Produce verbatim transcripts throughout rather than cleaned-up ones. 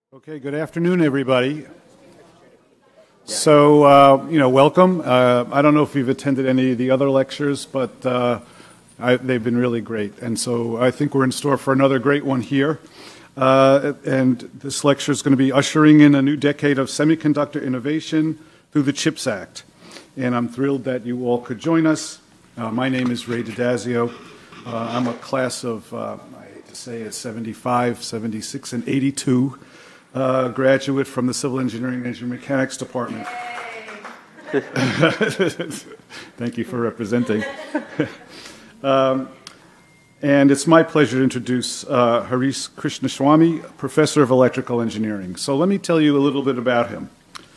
Okay, good afternoon, everybody. So, uh, you know, welcome. Uh, I don't know if you've attended any of the other lectures, but uh, I, they've been really great. And so I think we're in store for another great one here. Uh, and this lecture is going to be ushering in a new decade of semiconductor innovation through the CHIPS Act. And I'm thrilled that you all could join us. Uh, my name is Ray DiDazio. Uh, I'm a class of, uh, I hate to say it, seventy-five, seventy-six, and eighty-two. Uh, graduate from the Civil Engineering and Engineering Mechanics Department. Thank you for representing. um, and it's my pleasure to introduce uh, Harish Krishnaswamy, Professor of Electrical Engineering. So let me tell you a little bit about him.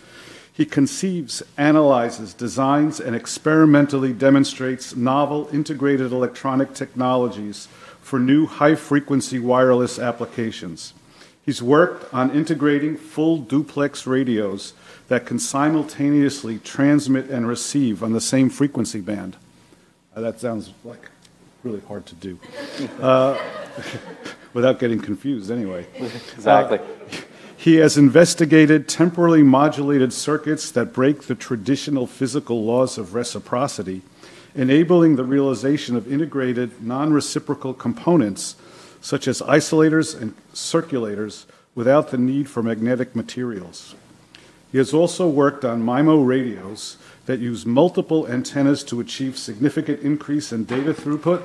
He conceives, analyzes, designs, and experimentally demonstrates novel integrated electronic technologies for new high-frequency wireless applications. He's worked on integrating full duplex radios that can simultaneously transmit and receive on the same frequency band. Uh, that sounds like really hard to do. Uh, without getting confused, anyway. Exactly. Uh, he has investigated temporally modulated circuits that break the traditional physical laws of reciprocity, enabling the realization of integrated non-reciprocal components such as isolators and circulators, without the need for magnetic materials. He has also worked on MIMO radios that use multiple antennas to achieve significant increase in data throughput,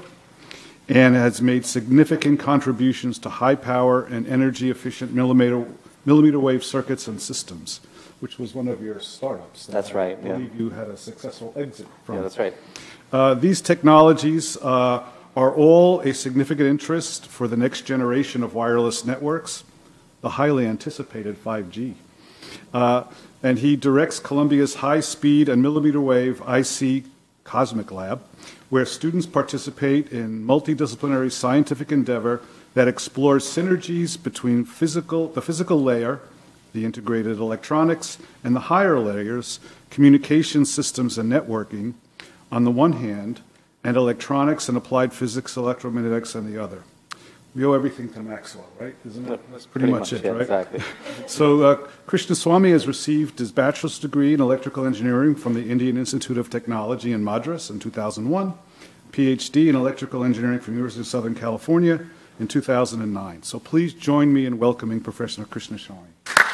and has made significant contributions to high power and energy efficient millimeter, millimeter wave circuits and systems, which was one of your startups. That That's right. I believe yeah. you had a successful exit from. Yeah, that's right. Uh, these technologies uh, are all a significant interest for the next generation of wireless networks, the highly anticipated five G. Uh, and he directs Columbia's high-speed and millimeter wave I C Cosmic Lab, where students participate in multidisciplinary scientific endeavor that explores synergies between physical, the physical layer, the integrated electronics, and the higher layers, communication systems and networking, on the one hand, and electronics and applied physics, electromagnetics on the other. We owe everything to Maxwell, right? Isn't it? That's pretty, pretty much, much it, yeah, right? Exactly. So uh, Krishnaswamy has received his bachelor's degree in electrical engineering from the Indian Institute of Technology in Madras in two thousand one, P H D in electrical engineering from the University of Southern California in two thousand nine. So please join me in welcoming Professor Krishnaswamy.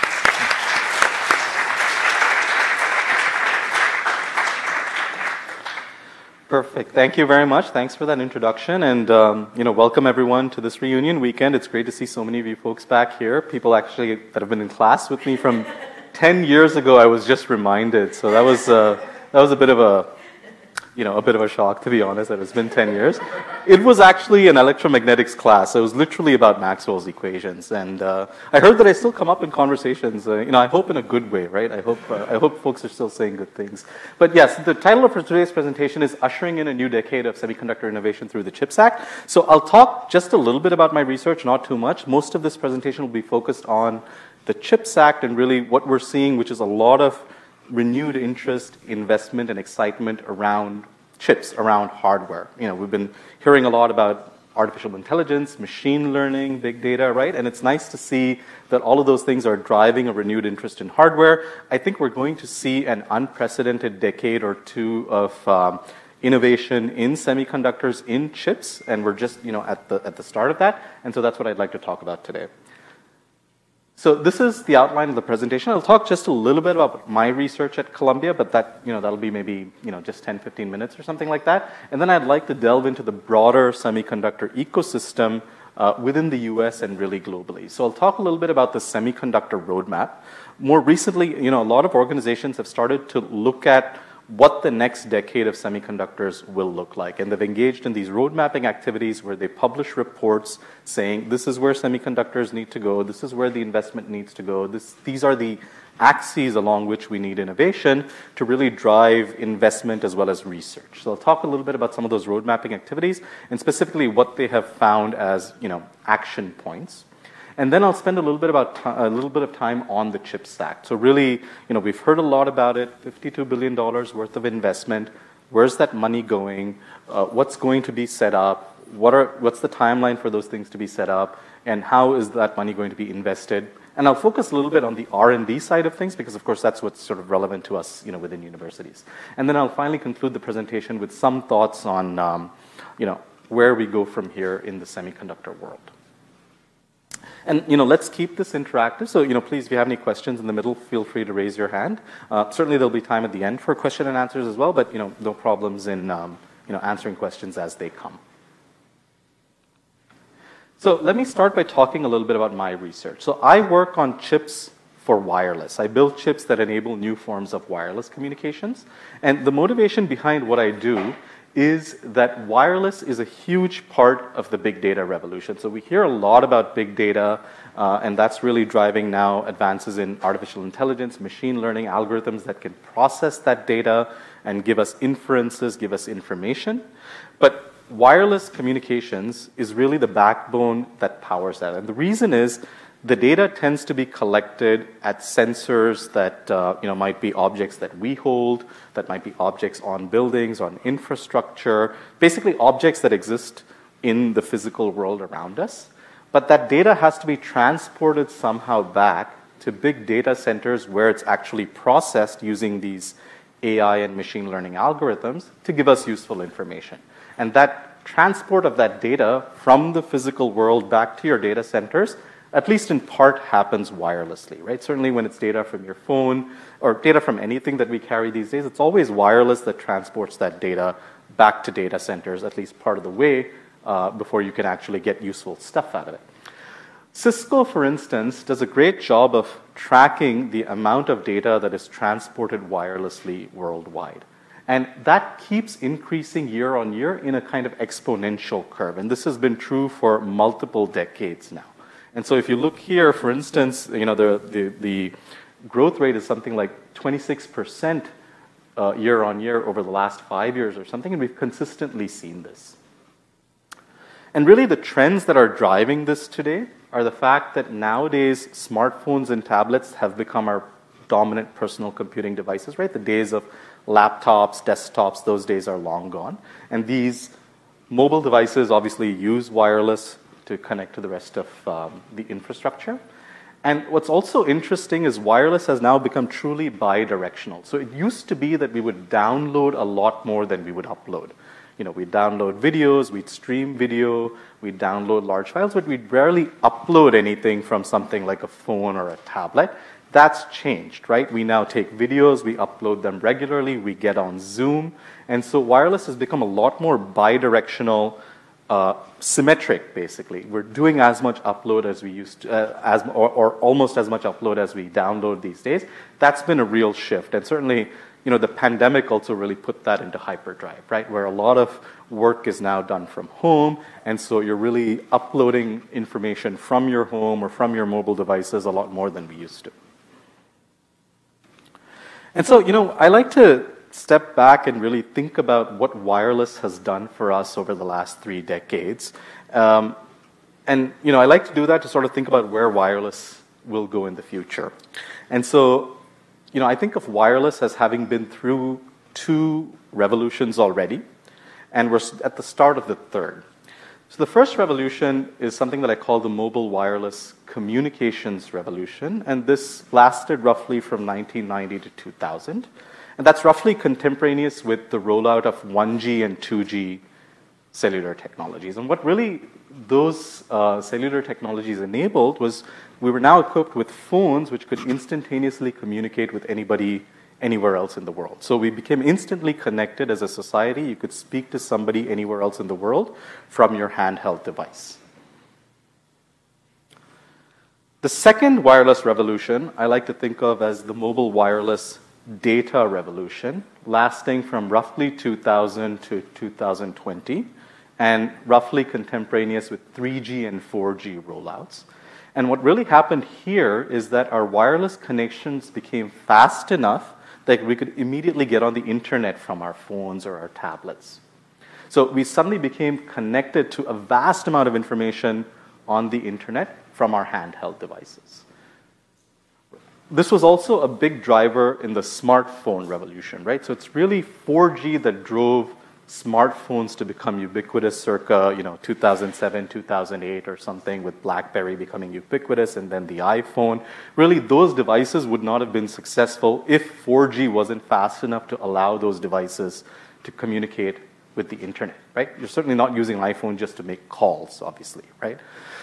Perfect. Thank you very much. Thanks for that introduction, and um, you know, welcome everyone to this reunion weekend. It's great to see so many of you folks back here. People actually that have been in class with me from ten years ago. I was just reminded, so that was uh, that was a bit of a you know a bit of a shock, to be honest. That it's been ten years. It was actually an electromagnetics class. It was literally about Maxwell's equations, and uh, I heard that I still come up in conversations. Uh, you know, I hope in a good way, right? I hope uh, I hope folks are still saying good things. But yes, the title of today's presentation is "Ushering in a New Decade of Semiconductor Innovation Through the CHIPS Act." So I'll talk just a little bit about my research, not too much. Most of this presentation will be focused on the CHIPS Act and really what we're seeing, which is a lot of renewed interest, investment, and excitement around chips, around hardware. You know, we've been hearing a lot about artificial intelligence, machine learning, big data, right? And it's nice to see that all of those things are driving a renewed interest in hardware. I think we're going to see an unprecedented decade or two of um, innovation in semiconductors, in chips, and we're just, you know, at the at the start of that. And so that's what I'd like to talk about today. So this is the outline of the presentation. I'll talk just a little bit about my research at Columbia, but that, you know, that'll be maybe, you know, just ten, fifteen minutes or something like that. And then I'd like to delve into the broader semiconductor ecosystem uh, within the U S and really globally. So I'll talk a little bit about the semiconductor roadmap. More recently, you know, a lot of organizations have started to look at what the next decade of semiconductors will look like. And they've engaged in these road mapping activities where they publish reports saying this is where semiconductors need to go, this is where the investment needs to go, this, these are the axes along which we need innovation to really drive investment as well as research. So I'll talk a little bit about some of those road mapping activities and specifically what they have found as, you know, action points. And then I'll spend a little bit about t- a little bit of time on the CHIPS Act. So really, you know, we've heard a lot about it. fifty-two billion dollars worth of investment. Where's that money going? Uh, what's going to be set up? What are what's the timeline for those things to be set up? And how is that money going to be invested? And I'll focus a little bit on the R and D side of things because, of course, that's what's sort of relevant to us, you know, within universities. And then I'll finally conclude the presentation with some thoughts on, um, you know, where we go from here in the semiconductor world. And, you know, let's keep this interactive. So, you know, please, if you have any questions in the middle, feel free to raise your hand. Uh, certainly, there'll be time at the end for question and answers as well, but, you know, no problems in, um, you know, answering questions as they come. So let me start by talking a little bit about my research. So I work on chips for wireless. I build chips that enable new forms of wireless communications. And the motivation behind what I do is that wireless is a huge part of the big data revolution. So we hear a lot about big data, uh, and that's really driving now advances in artificial intelligence, machine learning, algorithms that can process that data and give us inferences, give us information. But wireless communications is really the backbone that powers that. And the reason is the data tends to be collected at sensors that uh, you know, might be objects that we hold, that might be objects on buildings, on infrastructure, basically objects that exist in the physical world around us. But that data has to be transported somehow back to big data centers where it's actually processed using these A I and machine learning algorithms to give us useful information. And that transport of that data from the physical world back to your data centers, at least in part, happens wirelessly, right? Certainly when it's data from your phone or data from anything that we carry these days, it's always wireless that transports that data back to data centers, at least part of the way, uh, before you can actually get useful stuff out of it. Cisco, for instance, does a great job of tracking the amount of data that is transported wirelessly worldwide. And that keeps increasing year on year in a kind of exponential curve. And this has been true for multiple decades now. And so if you look here, for instance, you know, the, the, the growth rate is something like twenty-six percent uh, year on year over the last five years or something, and we've consistently seen this. And really the trends that are driving this today are the fact that nowadays smartphones and tablets have become our dominant personal computing devices, right? The days of laptops, desktops, those days are long gone. And these mobile devices obviously use wireless to connect to the rest of um, the infrastructure. And what's also interesting is wireless has now become truly bi-directional. So it used to be that we would download a lot more than we would upload. You know, we'd download videos, we'd stream video, we'd download large files, but we'd rarely upload anything from something like a phone or a tablet. That's changed, right? We now take videos, we upload them regularly, we get on Zoom. And so wireless has become a lot more bi-directional, uh, symmetric, basically. We're doing as much upload as we used to, uh, as, or, or almost as much upload as we download these days. That's been a real shift. And certainly, you know, the pandemic also really put that into hyperdrive, right? Where a lot of work is now done from home, and so you're really uploading information from your home or from your mobile devices a lot more than we used to. And so, you know, I like to step back and really think about what wireless has done for us over the last three decades. Um, and, you know, I like to do that to sort of think about where wireless will go in the future. And so, you know, I think of wireless as having been through two revolutions already, and we're at the start of the third. So the first revolution is something that I call the mobile wireless communications revolution, and this lasted roughly from nineteen ninety to two thousand. And that's roughly contemporaneous with the rollout of one G and two G cellular technologies. And what really those uh, cellular technologies enabled was we were now equipped with phones which could instantaneously communicate with anybody anywhere else in the world. So we became instantly connected as a society. You could speak to somebody anywhere else in the world from your handheld device. The second wireless revolution I like to think of as the mobile wireless data revolution, lasting from roughly two thousand to two thousand twenty, and roughly contemporaneous with three G and four G rollouts. And what really happened here is that our wireless connections became fast enough that we could immediately get on the internet from our phones or our tablets. So we suddenly became connected to a vast amount of information on the internet from our handheld devices. This was also a big driver in the smartphone revolution, right? So it's really four G that drove smartphones to become ubiquitous circa, you know, two thousand seven, two thousand eight or something, with BlackBerry becoming ubiquitous, and then the iPhone. Really, those devices would not have been successful if four G wasn't fast enough to allow those devices to communicate with the internet, right? You're certainly not using an iPhone just to make calls, obviously, right?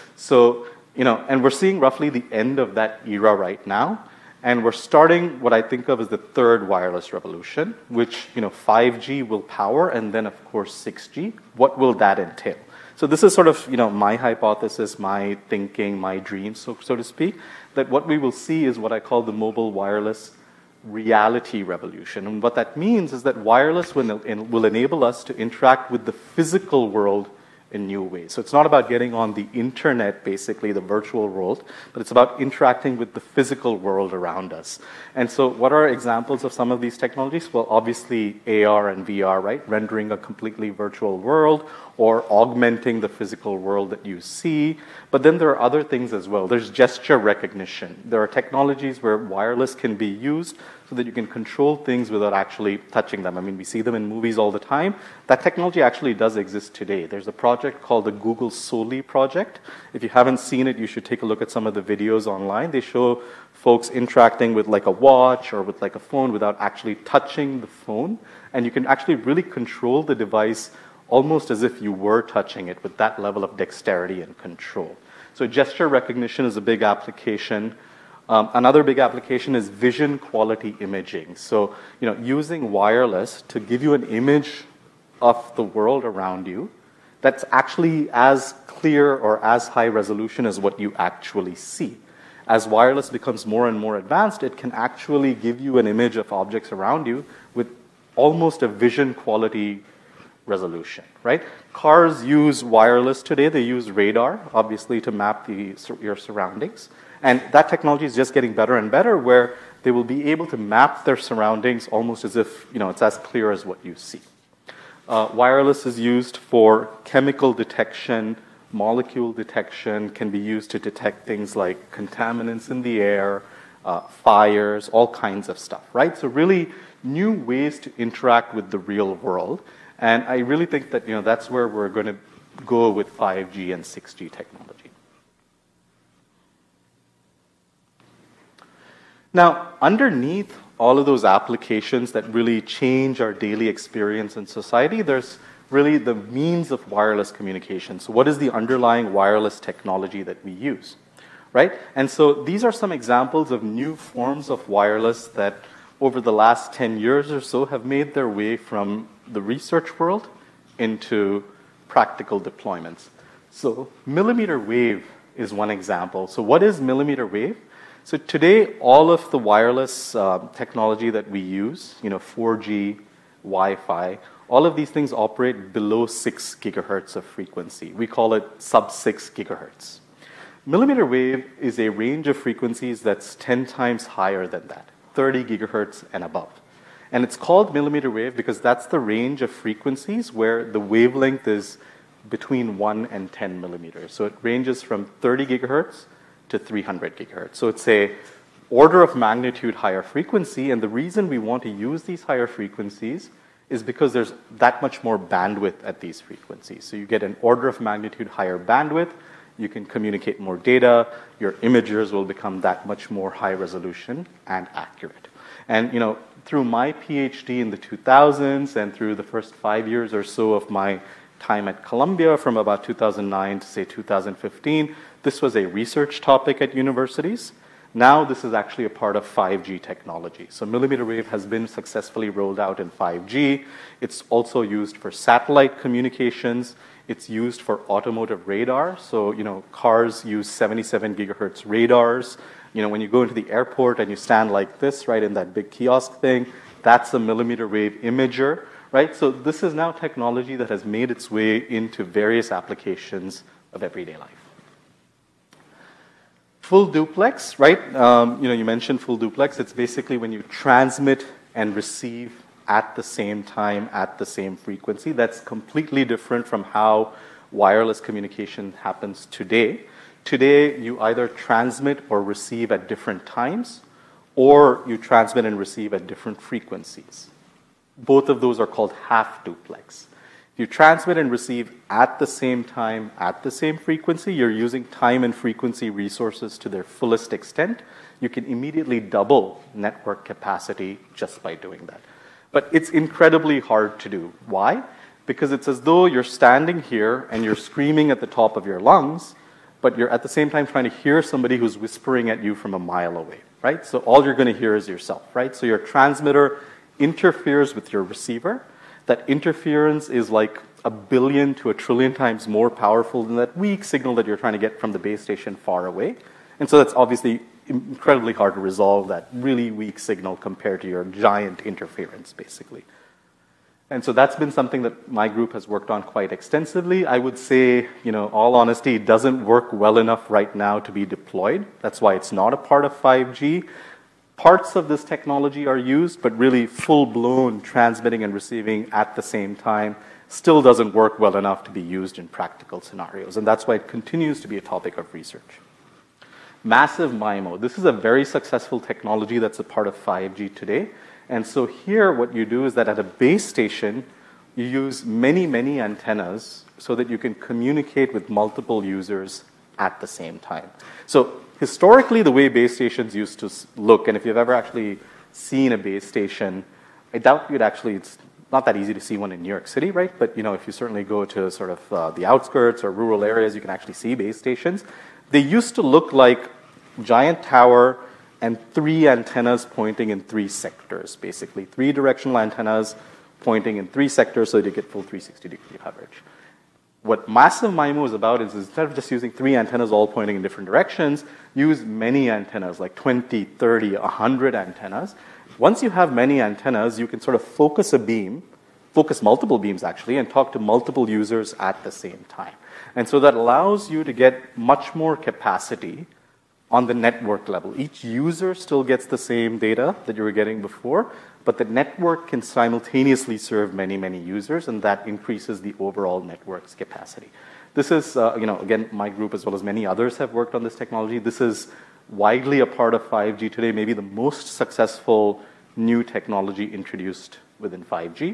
So, you know, and we're seeing roughly the end of that era right now. And we're starting what I think of as the third wireless revolution, which, you know, five G will power, and then, of course, six G. What will that entail? So this is sort of, you know, my hypothesis, my thinking, my dream, so, so to speak, that what we will see is what I call the mobile wireless reality revolution. And what that means is that wireless will, will enable us to interact with the physical world in new ways. So it's not about getting on the internet, basically, the virtual world, but it's about interacting with the physical world around us. And so what are examples of some of these technologies? Well, obviously A R and V R, right? Rendering a completely virtual world or augmenting the physical world that you see. But then there are other things as well. There's gesture recognition. There are technologies where wireless can be used so that you can control things without actually touching them. I mean, we see them in movies all the time. That technology actually does exist today. There's a project called the Google Soli project. If you haven't seen it, you should take a look at some of the videos online. They show folks interacting with like a watch or with like a phone without actually touching the phone. And you can actually really control the device almost as if you were touching it with that level of dexterity and control. So gesture recognition is a big application. Um, another big application is vision quality imaging. So, you know, using wireless to give you an image of the world around you that's actually as clear or as high resolution as what you actually see. As wireless becomes more and more advanced, it can actually give you an image of objects around you with almost a vision quality resolution, right? Cars use wireless today. They use radar, obviously, to map the, your surroundings. And that technology is just getting better and better, where they will be able to map their surroundings almost as if, you know, it's as clear as what you see. Uh, wireless is used for chemical detection, molecule detection, can be used to detect things like contaminants in the air, uh, fires, all kinds of stuff, right? So really new ways to interact with the real world. And I really think that, you know, that's where we're going to go with five G and six G technology. Now, underneath all of those applications that really change our daily experience in society, there's really the means of wireless communication. So what is the underlying wireless technology that we use, right? And so these are some examples of new forms of wireless that over the last ten years or so have made their way from the research world into practical deployments. So millimeter wave is one example. So what is millimeter wave? So today, all of the wireless uh, technology that we use, you know, four G, Wi-Fi, all of these things operate below six gigahertz of frequency. We call it sub six gigahertz. Millimeter wave is a range of frequencies that's ten times higher than that, thirty gigahertz and above. And it's called millimeter wave because that's the range of frequencies where the wavelength is between one and ten millimeters. So it ranges from thirty gigahertz to three hundred gigahertz. So it's a order of magnitude higher frequency, and the reason we want to use these higher frequencies is because there's that much more bandwidth at these frequencies. So you get an order of magnitude higher bandwidth, you can communicate more data, your imagers will become that much more high resolution and accurate. And you know, through my PhD in the two thousands and through the first five years or so of my time at Columbia, from about two thousand nine to say two thousand fifteen, this was a research topic at universities. Now this is actually a part of five G technology. So millimeter wave has been successfully rolled out in five G. It's also used for satellite communications. It's used for automotive radar. So, you know, cars use seventy-seven gigahertz radars. You know, when you go into the airport and you stand like this, right, in that big kiosk thing, that's a millimeter wave imager, right? So this is now technology that has made its way into various applications of everyday life. Full duplex, right? Um, you know, you mentioned full duplex. It's basically when you transmit and receive at the same time, at the same frequency. That's completely different from how wireless communication happens today. Today, you either transmit or receive at different times, or you transmit and receive at different frequencies. Both of those are called half duplex. If you transmit and receive at the same time, at the same frequency, you're using time and frequency resources to their fullest extent. You can immediately double network capacity just by doing that. But it's incredibly hard to do. Why? Because it's as though you're standing here and you're screaming at the top of your lungs, but you're at the same time trying to hear somebody who's whispering at you from a mile away, right? So all you're going to hear is yourself, right? So your transmitter interferes with your receiver. That interference is like a billion to a trillion times more powerful than that weak signal that you're trying to get from the base station far away. And so that's obviously incredibly hard to resolve, that really weak signal compared to your giant interference, basically. And so that's been something that my group has worked on quite extensively. I would say, you know, all honesty, it doesn't work well enough right now to be deployed. That's why it's not a part of five G. Parts of this technology are used, but really full-blown transmitting and receiving at the same time still doesn't work well enough to be used in practical scenarios. And that's why it continues to be a topic of research. Massive MIMO. This is a very successful technology that's a part of five G today. And so here what you do is that at a base station, you use many, many antennas so that you can communicate with multiple users at the same time. So historically, the way base stations used to look, and if you've ever actually seen a base station, I doubt you'd actually, it's not that easy to see one in New York City, right? But you know, if you certainly go to sort of uh, the outskirts or rural areas, you can actually see base stations. They used to look like giant tower and three antennas pointing in three sectors, basically. Three directional antennas pointing in three sectors so that you get full three sixty degree coverage. What massive MIMO is about is instead of just using three antennas all pointing in different directions, use many antennas, like twenty, thirty, one hundred antennas. Once you have many antennas, you can sort of focus a beam, focus multiple beams actually, and talk to multiple users at the same time. And so that allows you to get much more capacity on the network level. Each user still gets the same data that you were getting before, but the network can simultaneously serve many, many users, and that increases the overall network's capacity. This is, uh, you know, again, my group as well as many others have worked on this technology. This is widely a part of five G today, maybe the most successful new technology introduced within five G.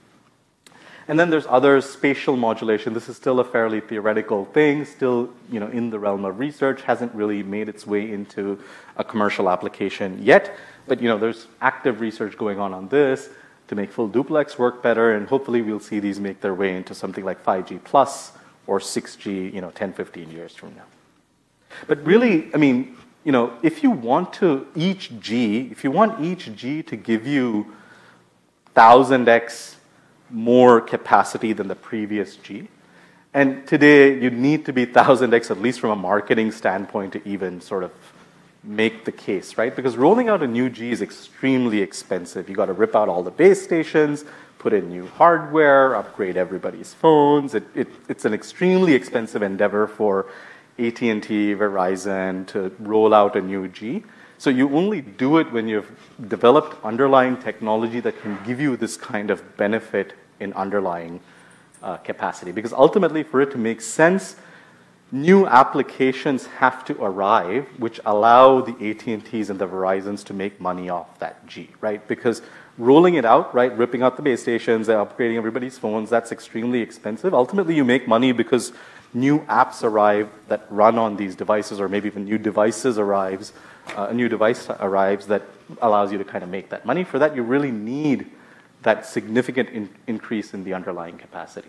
And then there's other spatial modulation. This is still a fairly theoretical thing, still, you know, in the realm of research, hasn't really made its way into a commercial application yet. But you know, there's active research going on on this to make full duplex work better, and hopefully we'll see these make their way into something like five G plus or six G, you know, ten, fifteen years from now. But really, I mean, you know, if you want to each G, if you want each G to give you one thousand x more capacity than the previous G. And today, you need to be one thousand x, at least from a marketing standpoint, to even sort of make the case, right? Because rolling out a new G is extremely expensive. You got to rip out all the base stations, put in new hardware, upgrade everybody's phones. It, it, it's an extremely expensive endeavor for A T and T, Verizon to roll out a new G. So you only do it when you've developed underlying technology that can give you this kind of benefit in underlying uh, capacity. Because ultimately, for it to make sense, new applications have to arrive which allow the A T and Ts and the Verizons to make money off that G, right? Because rolling it out, right, ripping out the base stations and upgrading everybody's phones, that's extremely expensive. Ultimately, you make money because new apps arrive that run on these devices, or maybe even new devices arrives, uh, a new device arrives that allows you to kind of make that money. For that, you really need that significant in increase in the underlying capacity.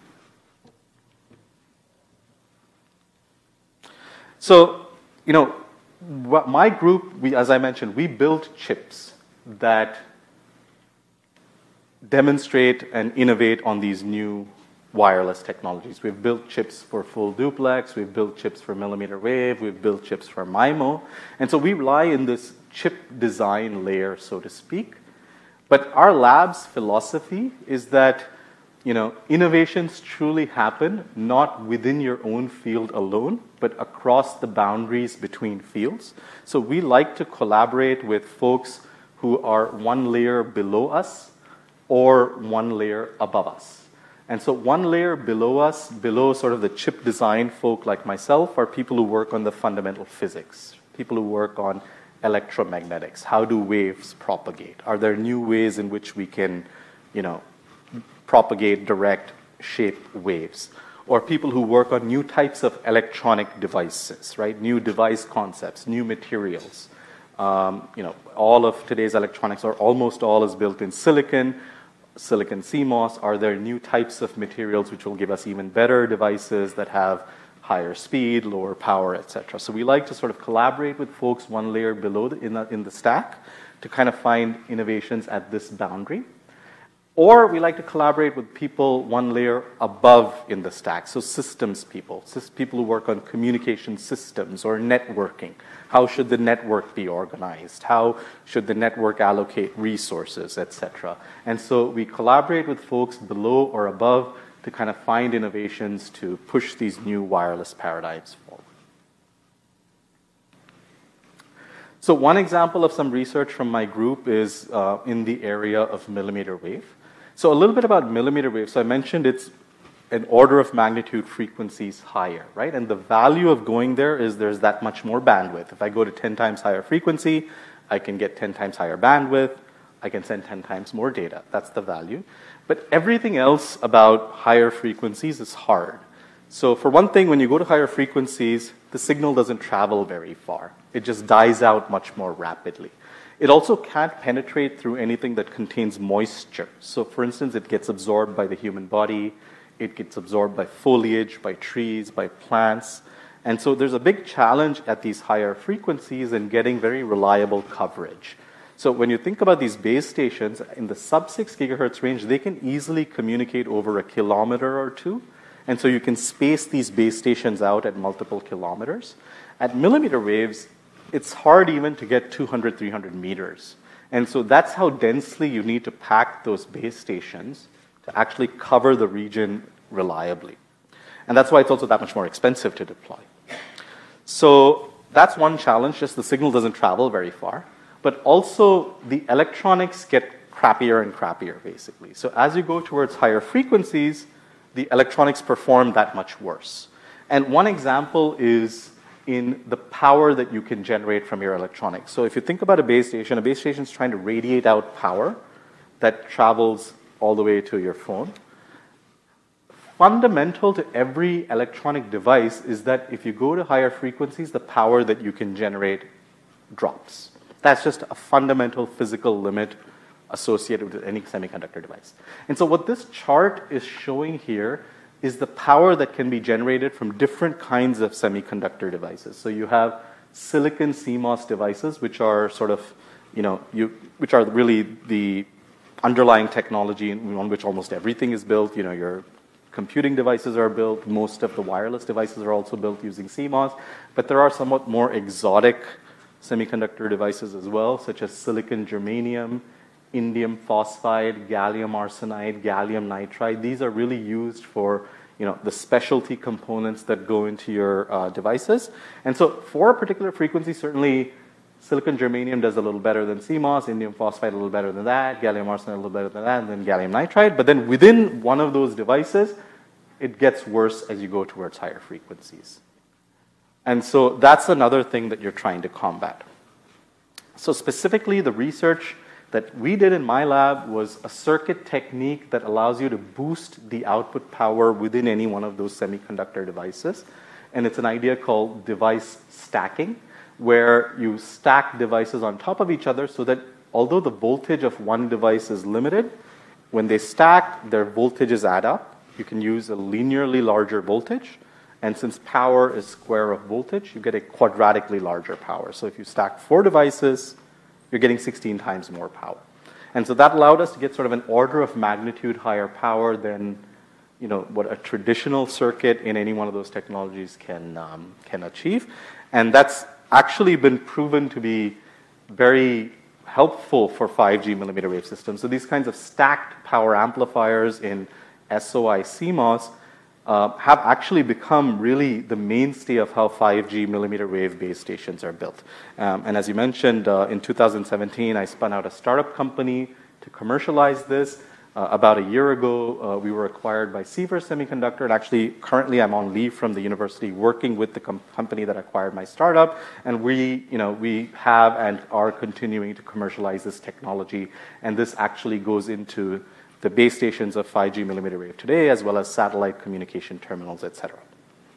So, you know, my group, we, as I mentioned, we built chips that demonstrate and innovate on these new wireless technologies. We've built chips for full duplex, we've built chips for millimeter wave, we've built chips for MIMO. And so we rely in this chip design layer, so to speak. But our lab's philosophy is that, you know, innovations truly happen not within your own field alone, but across the boundaries between fields. So we like to collaborate with folks who are one layer below us or one layer above us. And so one layer below us, below sort of the chip design folk like myself, are people who work on the fundamental physics, people who work on electromagnetics. How do waves propagate? Are there new ways in which we can, you know, propagate, direct, shape waves, or people who work on new types of electronic devices, right? New device concepts, new materials. Um, you know, all of today's electronics, or almost all, is built in silicon, silicon C MOS. Are there new types of materials which will give us even better devices that have higher speed, lower power, et cetera? So we like to sort of collaborate with folks one layer below the, in, the, in the stack to kind of find innovations at this boundary. Or we like to collaborate with people one layer above in the stack, so systems people, people who work on communication systems or networking. How should the network be organized? How should the network allocate resources, et cetera? And so we collaborate with folks below or above to kind of find innovations to push these new wireless paradigms forward. So one example of some research from my group is uh, in the area of millimeter wave. So a little bit about millimeter wave. So I mentioned it's an order of magnitude frequencies higher, right? And the value of going there is there's that much more bandwidth. If I go to ten times higher frequency, I can get ten times higher bandwidth. I can send ten times more data. That's the value. But everything else about higher frequencies is hard. So for one thing, when you go to higher frequencies, the signal doesn't travel very far. It just dies out much more rapidly. It also can't penetrate through anything that contains moisture. So for instance, it gets absorbed by the human body. It gets absorbed by foliage, by trees, by plants. And so there's a big challenge at these higher frequencies in getting very reliable coverage. So when you think about these base stations, in the sub six gigahertz range, they can easily communicate over a kilometer or two. And so you can space these base stations out at multiple kilometers. At millimeter waves, it's hard even to get two hundred, three hundred meters. And so that's how densely you need to pack those base stations to actually cover the region reliably. And that's why it's also that much more expensive to deploy. So that's one challenge, just the signal doesn't travel very far. But also the electronics get crappier and crappier, basically. So as you go towards higher frequencies, the electronics perform that much worse. And one example is in the power that you can generate from your electronics. So if you think about a base station, a base station is trying to radiate out power that travels all the way to your phone. Fundamental to every electronic device is that if you go to higher frequencies, the power that you can generate drops. That's just a fundamental physical limit associated with any semiconductor device. And so what this chart is showing here is the power that can be generated from different kinds of semiconductor devices. So you have silicon C MOS devices, which are sort of, you know, you, which are really the underlying technology on which almost everything is built. You know, your computing devices are built. Most of the wireless devices are also built using C MOS. But there are somewhat more exotic semiconductor devices as well, such as silicon germanium, indium phosphide, gallium arsenide, gallium nitride. These are really used for, you know, the specialty components that go into your uh, devices. And so for a particular frequency, certainly silicon germanium does a little better than C MOS, indium phosphide a little better than that, gallium arsenide a little better than that, and then gallium nitride. But then within one of those devices, it gets worse as you go towards higher frequencies. And so that's another thing that you're trying to combat. So specifically, the research that we did in my lab was a circuit technique that allows you to boost the output power within any one of those semiconductor devices. And it's an idea called device stacking, where you stack devices on top of each other so that although the voltage of one device is limited, when they stack, their voltages add up. You can use a linearly larger voltage. And since power is square of voltage, you get a quadratically larger power. So if you stack four devices, you're getting sixteen times more power. And so that allowed us to get sort of an order of magnitude higher power than, you know, what a traditional circuit in any one of those technologies can, um, can achieve. And that's actually been proven to be very helpful for five G millimeter wave systems. So these kinds of stacked power amplifiers in S O I C MOS uh, have actually become really the mainstay of how five G millimeter wave base stations are built. Um, and as you mentioned, uh, in two thousand seventeen, I spun out a startup company to commercialize this. Uh, about a year ago, uh, we were acquired by Semiconductor Semiconductor, and actually, currently, I'm on leave from the university working with the com company that acquired my startup, and we, you know, we have and are continuing to commercialize this technology, and this actually goes into the base stations of five G millimeter wave today, as well as satellite communication terminals, et cetera.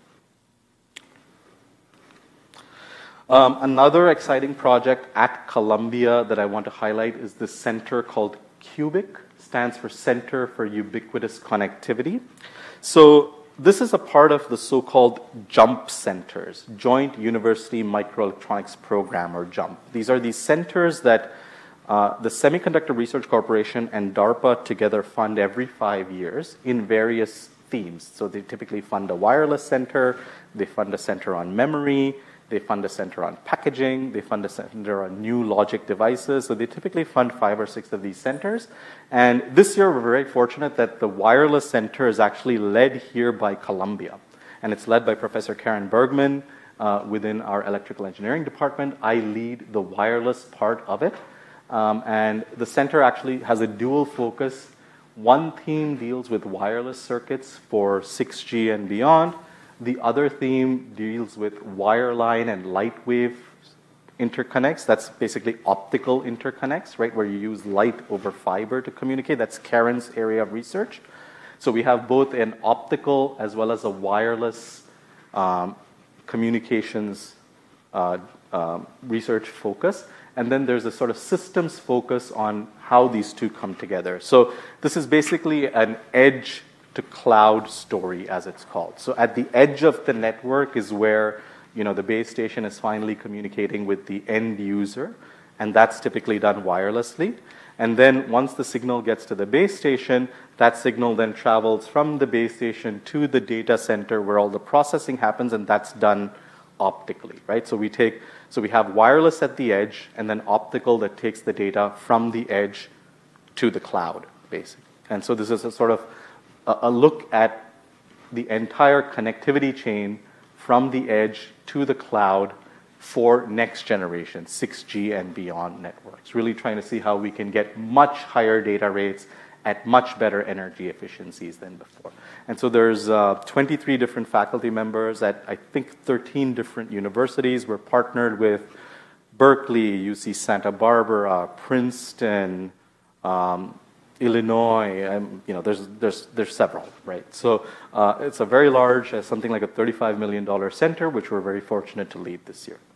Um, another exciting project at Columbia that I want to highlight is this center called CUBIC, stands for Center for Ubiquitous Connectivity. So this is a part of the so-called JUMP centers, Joint University Microelectronics Program, or JUMP. These are these centers that uh, the Semiconductor Research Corporation and DARPA together fund every five years in various themes. So they typically fund a wireless center, they fund a center on memory, they fund a center on packaging, they fund a center on new logic devices. So they typically fund five or six of these centers. And this year we're very fortunate that the wireless center is actually led here by Columbia. And it's led by Professor Karen Bergman uh, within our electrical engineering department. I lead the wireless part of it. Um, and the center actually has a dual focus. One theme deals with wireless circuits for six G and beyond. The other theme deals with wireline and light wave interconnects. That's basically optical interconnects, right, where you use light over fiber to communicate. That's Karen's area of research. So we have both an optical as well as a wireless um, communications uh, um, research focus. And then there's a sort of systems focus on how these two come together. So this is basically an edge to cloud story, as it's called. So at the edge of the network is where, you know, the base station is finally communicating with the end user, and that's typically done wirelessly. And then once the signal gets to the base station, that signal then travels from the base station to the data center where all the processing happens, and that's done optically, right? So we take, so we have wireless at the edge, and then optical that takes the data from the edge to the cloud, basically. And so this is a sort of a look at the entire connectivity chain from the edge to the cloud for next generation, six G and beyond networks. Really trying to see how we can get much higher data rates at much better energy efficiencies than before. And so there's uh, twenty-three different faculty members at, I think, thirteen different universities. We're partnered with Berkeley, U C Santa Barbara, Princeton, um, Illinois, um, you know, there's, there's, there's several, right? So uh, it's a very large, uh, something like a thirty-five million dollar center, which we're very fortunate to lead this year.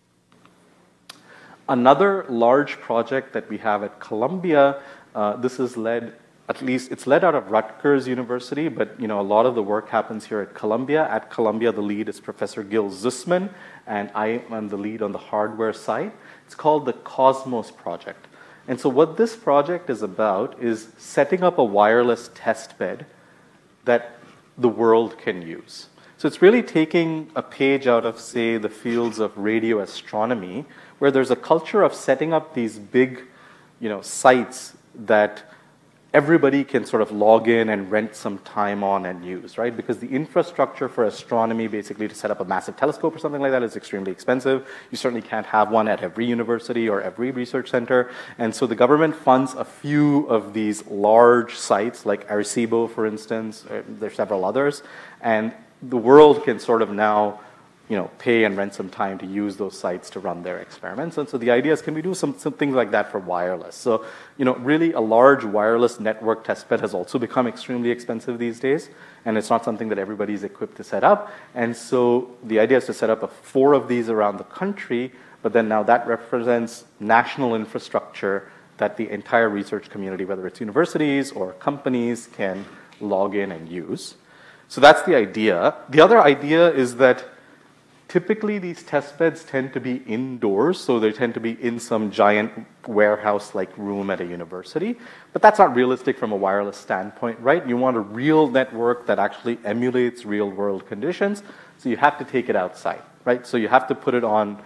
Another large project that we have at Columbia, uh, this is led, at least it's led out of Rutgers University, but you know, a lot of the work happens here at Columbia. At Columbia, the lead is Professor Gil Zussman, and I am the lead on the hardware side. It's called the Cosmos Project. And so what this project is about is setting up a wireless test bed that the world can use. So it's really taking a page out of, say, the fields of radio astronomy, where there's a culture of setting up these big, you know, sites that everybody can sort of log in and rent some time on and use, right? Because the infrastructure for astronomy, basically to set up a massive telescope or something like that, is extremely expensive. You certainly can't have one at every university or every research center. And so the government funds a few of these large sites, like Arecibo, for instance. There's several others. And the world can sort of now, you know, pay and rent some time to use those sites to run their experiments. And so the idea is, can we do some, some things like that for wireless? So, you know, really a large wireless network testbed has also become extremely expensive these days, and it's not something that everybody's equipped to set up. And so the idea is to set up a four of these around the country, but then now that represents national infrastructure that the entire research community, whether it's universities or companies, can log in and use. So that's the idea. The other idea is that typically, these test beds tend to be indoors, so they tend to be in some giant warehouse-like room at a university. But that's not realistic from a wireless standpoint, right? You want a real network that actually emulates real-world conditions, so you have to take it outside, right? So you have to put it on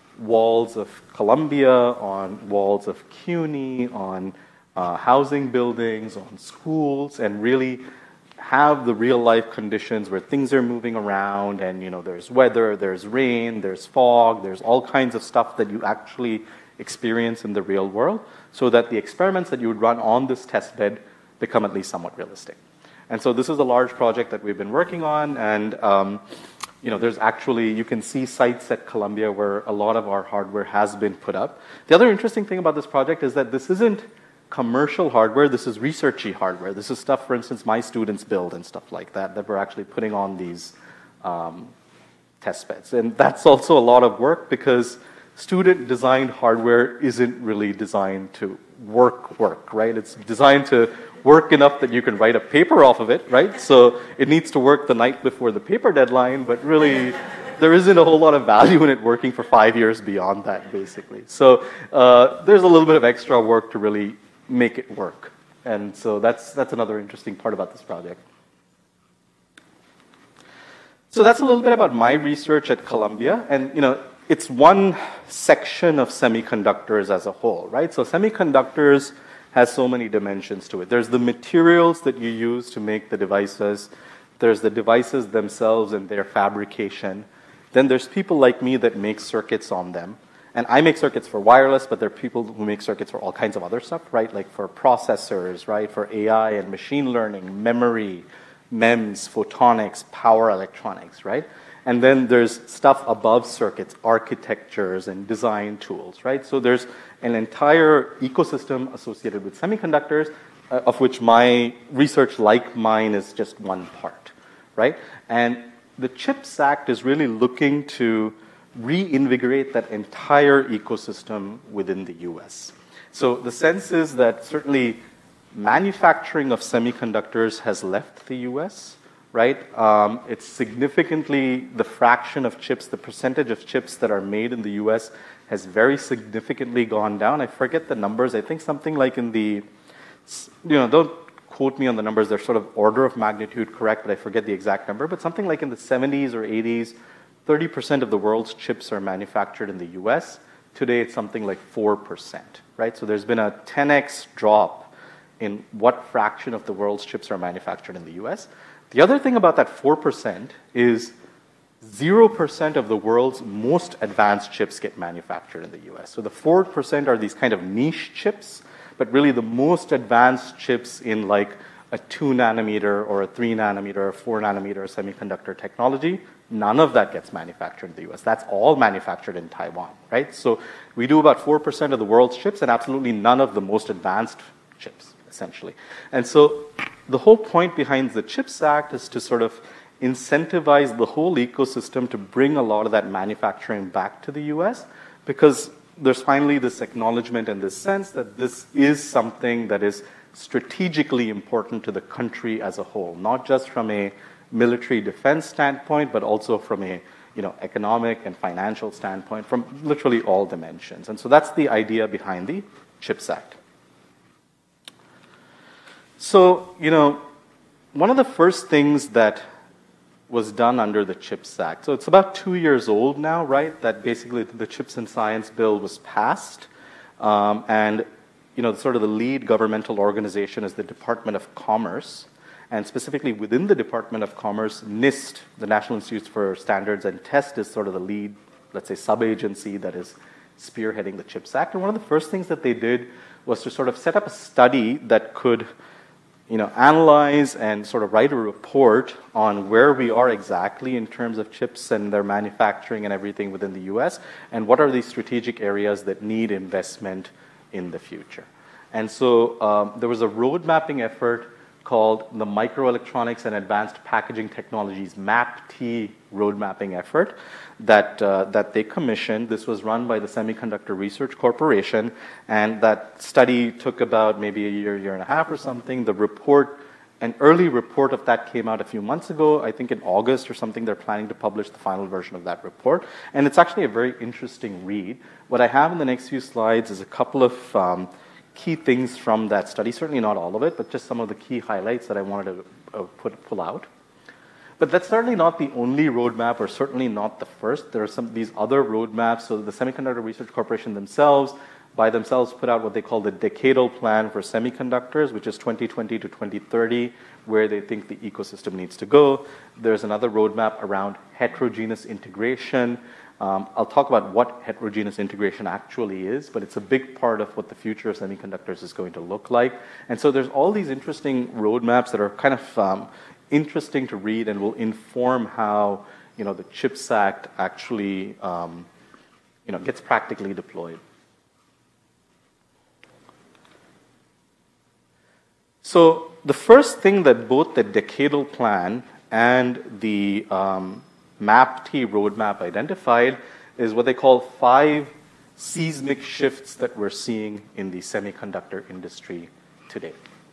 walls of Columbia, on walls of CUNY, on uh, housing buildings, on schools, and really have the real life conditions where things are moving around, and you know, there's weather, there's rain, there's fog, there's all kinds of stuff that you actually experience in the real world, so that the experiments that you would run on this test bed become at least somewhat realistic. And so this is a large project that we've been working on, and um, you know, there's actually, you can see sites at Columbia where a lot of our hardware has been put up. The other interesting thing about this project is that this isn't commercial hardware. This is researchy hardware. This is stuff, for instance, my students build and stuff like that, that we're actually putting on these um, test beds. And that's also a lot of work because student-designed hardware isn't really designed to work, work, right? It's designed to work enough that you can write a paper off of it, right? So it needs to work the night before the paper deadline, but really there isn't a whole lot of value in it working for five years beyond that, basically. So uh, there's a little bit of extra work to really make it work. And so that's, that's another interesting part about this project. So that's a little bit about my research at Columbia. And, you know, it's one section of semiconductors as a whole, right? So semiconductors has so many dimensions to it. There's the materials that you use to make the devices. There's the devices themselves and their fabrication. Then there's people like me that make circuits on them. And I make circuits for wireless, but there are people who make circuits for all kinds of other stuff, right? Like for processors, right? For A I and machine learning, memory, MEMS, photonics, power electronics, right? And then there's stuff above circuits, architectures and design tools, right? So there's an entire ecosystem associated with semiconductors, uh, of which my research, like mine, is just one part, right? And the CHIPS Act is really looking to reinvigorate that entire ecosystem within the U S. So the sense is that certainly manufacturing of semiconductors has left the U S, right? Um, it's significantly, the fraction of chips, the percentage of chips that are made in the U S has very significantly gone down. I forget the numbers. I think something like in the, you know, don't quote me on the numbers. They're sort of order of magnitude correct, but I forget the exact number. But something like in the seventies or eighties, thirty percent of the world's chips are manufactured in the U S. Today, it's something like four percent, right? So there's been a ten X drop in what fraction of the world's chips are manufactured in the U S. The other thing about that four percent is zero percent of the world's most advanced chips get manufactured in the U S. So the four percent are these kind of niche chips, but really the most advanced chips in like a two nanometer or a three nanometer or four nanometer semiconductor technology, none of that gets manufactured in the U S. That's all manufactured in Taiwan, right? So we do about four percent of the world's chips and absolutely none of the most advanced chips, essentially. And so the whole point behind the CHIPS Act is to sort of incentivize the whole ecosystem to bring a lot of that manufacturing back to the U S, because there's finally this acknowledgement and this sense that this is something that is strategically important to the country as a whole, not just from a military defense standpoint, but also from a you know, economic and financial standpoint, from literally all dimensions. And so that's the idea behind the CHIPS Act. So, you know, one of the first things that was done under the CHIPS Act, so it's about two years old now, right, that basically the CHIPS and Science Bill was passed, um, and you know, sort of the lead governmental organization is the Department of Commerce, and specifically within the Department of Commerce, NIST, the National Institute for Standards and Test, is sort of the lead, let's say, sub-agency that is spearheading the CHIPS Act. And one of the first things that they did was to sort of set up a study that could, you know, analyze and sort of write a report on where we are exactly in terms of chips and their manufacturing and everything within the U S, and what are these strategic areas that need investment in the future. And so um, there was a road mapping effort called the Microelectronics and Advanced Packaging Technologies MAP-T road mapping effort that, uh, that they commissioned. This was run by the Semiconductor Research Corporation, and that study took about maybe a year, year and a half or something. The report, an early report of that came out a few months ago. I think in August or something, they're planning to publish the final version of that report. And it's actually a very interesting read. What I have in the next few slides is a couple of um, key things from that study. Certainly not all of it, but just some of the key highlights that I wanted to uh, put, pull out. But that's certainly not the only roadmap, or certainly not the first. There are some these other roadmaps. So the Semiconductor Research Corporation themselves, by themselves, put out what they call the decadal plan for semiconductors, which is twenty twenty to twenty thirty, where they think the ecosystem needs to go. There's another roadmap around heterogeneous integration. Um, I'll talk about what heterogeneous integration actually is, but it's a big part of what the future of semiconductors is going to look like. And so there's all these interesting roadmaps that are kind of um, interesting to read and will inform how, you know, the CHIPS Act actually um, you know, gets practically deployed. So the first thing that both the decadal plan and the um, MAP-T roadmap identified is what they call five seismic shifts that we're seeing in the semiconductor industry today.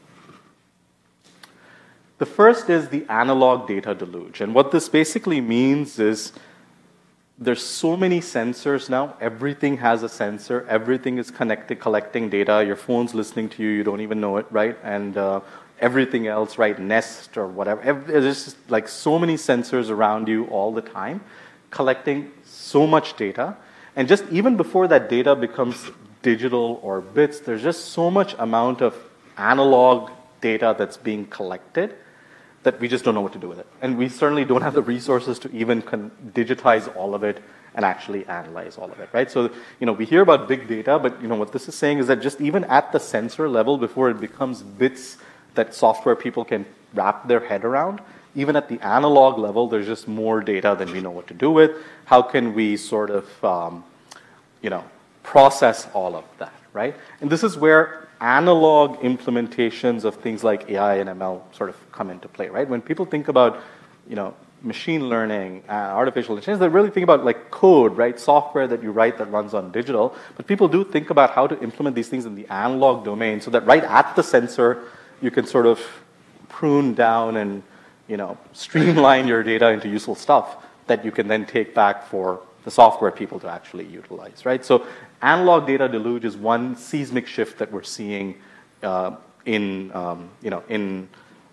The first is the analog data deluge. And what this basically means is there's so many sensors now. Everything has a sensor. Everything is connected, collecting data. Your phone's listening to you. You don't even know it, right? And uh, everything else, right? Nest or whatever. There's just like so many sensors around you all the time, collecting so much data. And just even before that data becomes digital or bits, there's just so much amount of analog data that's being collected that we just don't know what to do with it. And we certainly don't have the resources to even con- digitize all of it and actually analyze all of it, right? So, you know, we hear about big data, but, you know, what this is saying is that just even at the sensor level, before it becomes bits that software people can wrap their head around, even at the analog level, there's just more data than we know what to do with. How can we sort of, um, you know, process all of that, right? And this is where analog implementations of things like A I and M L sort of come into play, right? When people think about, you know, machine learning, uh, artificial intelligence, they really think about like code, right? Software that you write that runs on digital. But people do think about how to implement these things in the analog domain so that right at the sensor, you can sort of prune down and, you know, streamline your data into useful stuff that you can then take back for the software people to actually utilize, right? So analog data deluge is one seismic shift that we're seeing uh, in, um, you know, in,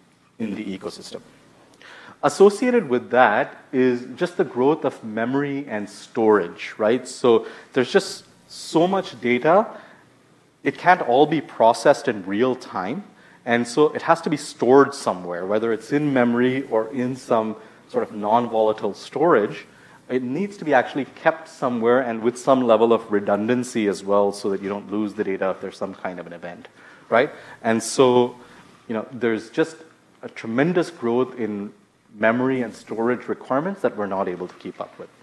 in the ecosystem. Associated with that is just the growth of memory and storage, right? So there's just so much data. It can't all be processed in real time. And so it has to be stored somewhere, whether it's in memory or in some sort of non-volatile storage. It needs to be actually kept somewhere and with some level of redundancy as well so that you don't lose the data if there's some kind of an event, right? And so, you know, there's just a tremendous growth in memory and storage requirements that we're not able to keep up with.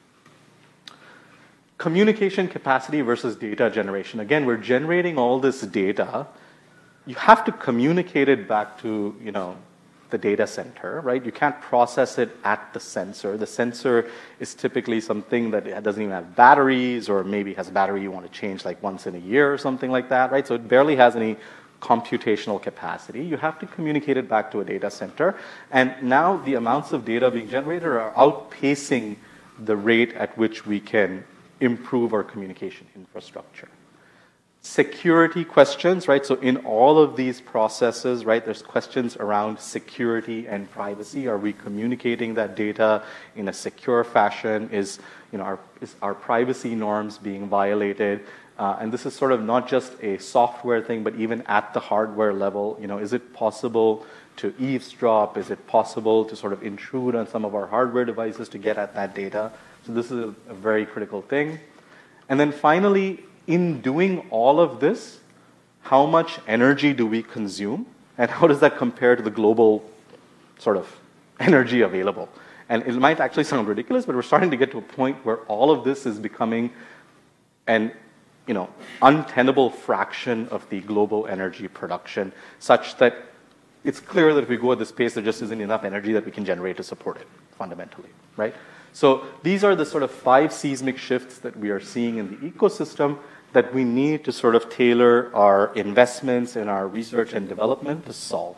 Communication capacity versus data generation. Again, we're generating all this data. You have to communicate it back to, you know, the data center, right? You can't process it at the sensor. The sensor is typically something that doesn't even have batteries, or maybe has a battery you want to change like once in a year or something like that, right? So it barely has any computational capacity. You have to communicate it back to a data center. And now the amounts of data being generated are outpacing the rate at which we can improve our communication infrastructure. Security questions, right? So in all of these processes, right, there's questions around security and privacy. Are we communicating that data in a secure fashion? Is, you know, our, is our privacy norms being violated? Uh, and this is sort of not just a software thing, but even at the hardware level, you know, is it possible to eavesdrop? Is it possible to sort of intrude on some of our hardware devices to get at that data? So this is a, a very critical thing. And then finally, in doing all of this, how much energy do we consume? And how does that compare to the global sort of energy available? And it might actually sound ridiculous, but we're starting to get to a point where all of this is becoming an, you know, untenable fraction of the global energy production, such that it's clear that if we go at this pace, there just isn't enough energy that we can generate to support it, fundamentally, right? So these are the sort of five seismic shifts that we are seeing in the ecosystem that we need to sort of tailor our investments in our research and development to solve.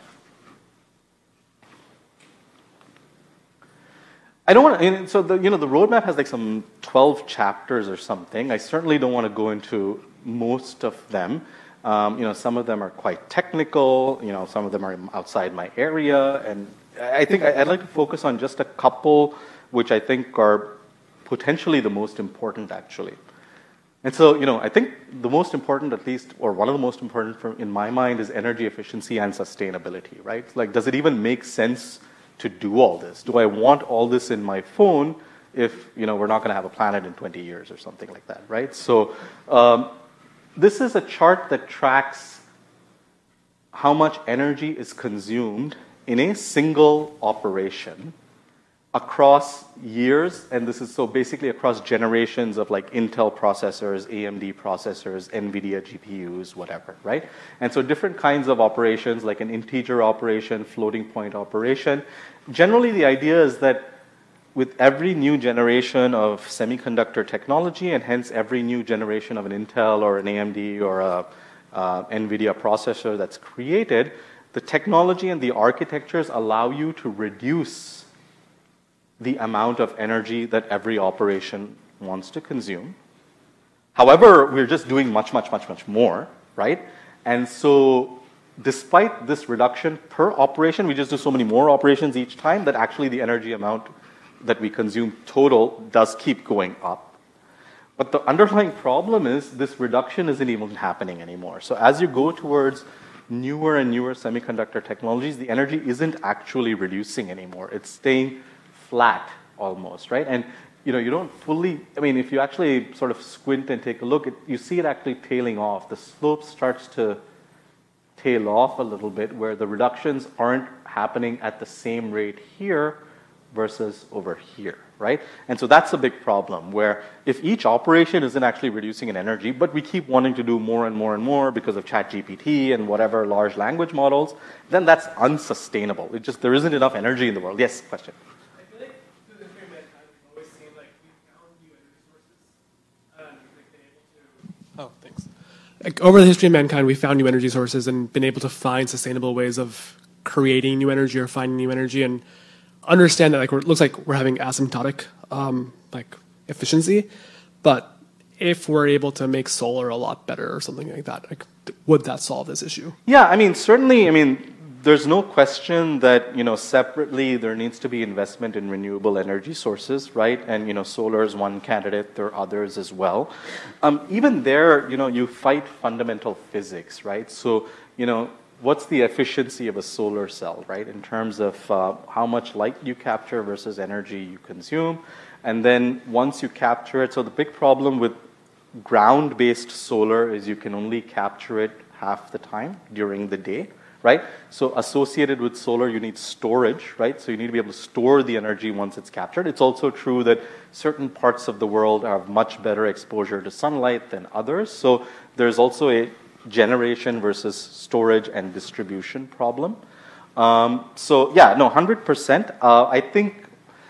I don't want to, so the, you know, the roadmap has like some twelve chapters or something. I certainly don't want to go into most of them. Um, you know, some of them are quite technical, you know, some of them are outside my area, and I think I'd like to focus on just a couple which I think are potentially the most important, actually. And so, you know, I think the most important, at least, or one of the most important for, in my mind, is energy efficiency and sustainability, right? Like, does it even make sense to do all this? Do I want all this in my phone if, you know, we're not going to have a planet in twenty years or something like that, right? So um, this is a chart that tracks how much energy is consumed in a single operation across years, and this is so basically across generations of like Intel processors, A M D processors, NVIDIA G P Us, whatever, right? And so different kinds of operations, like an integer operation, floating point operation. Generally, the idea is that with every new generation of semiconductor technology, and hence every new generation of an Intel or an A M D or a uh, NVIDIA processor that's created, the technology and the architectures allow you to reduce the amount of energy that every operation wants to consume. However, we're just doing much, much, much, much more, right? And so despite this reduction per operation, we just do so many more operations each time that actually the energy amount that we consume total does keep going up. But the underlying problem is this reduction isn't even happening anymore. So as you go towards newer and newer semiconductor technologies, the energy isn't actually reducing anymore. It's staying flat almost, right? And you know, you don't fully, I mean, if you actually sort of squint and take a look, it, you see it actually tailing off. The slope starts to tail off a little bit where the reductions aren't happening at the same rate here versus over here, right? And so that's a big problem where if each operation isn't actually reducing in energy, but we keep wanting to do more and more and more because of ChatGPT and whatever large language models, then that's unsustainable. It just, there isn't enough energy in the world. Yes, question? I feel like through the history of mankind, we've always seen like we've found new energy sources and we've been able to... Oh, thanks. Like, over the history of mankind, we found new energy sources and been able to find sustainable ways of creating new energy or finding new energy and understand that like we're, it looks like we're having asymptotic um, like efficiency, but if we're able to make solar a lot better or something like that, like, would that solve this issue? Yeah, I mean, certainly, I mean, there's no question that, you know, separately there needs to be investment in renewable energy sources, right? And, you know, solar is one candidate, there are others as well. Um, even there, you know, you fight fundamental physics, right? So, you know, what's the efficiency of a solar cell, right, in terms of uh, how much light you capture versus energy you consume. And then once you capture it, so the big problem with ground-based solar is you can only capture it half the time during the day, right? So associated with solar, you need storage, right? So you need to be able to store the energy once it's captured. It's also true that certain parts of the world have much better exposure to sunlight than others. So there's also a generation versus storage and distribution problem. Um, so yeah, no, one hundred percent. Uh, I think,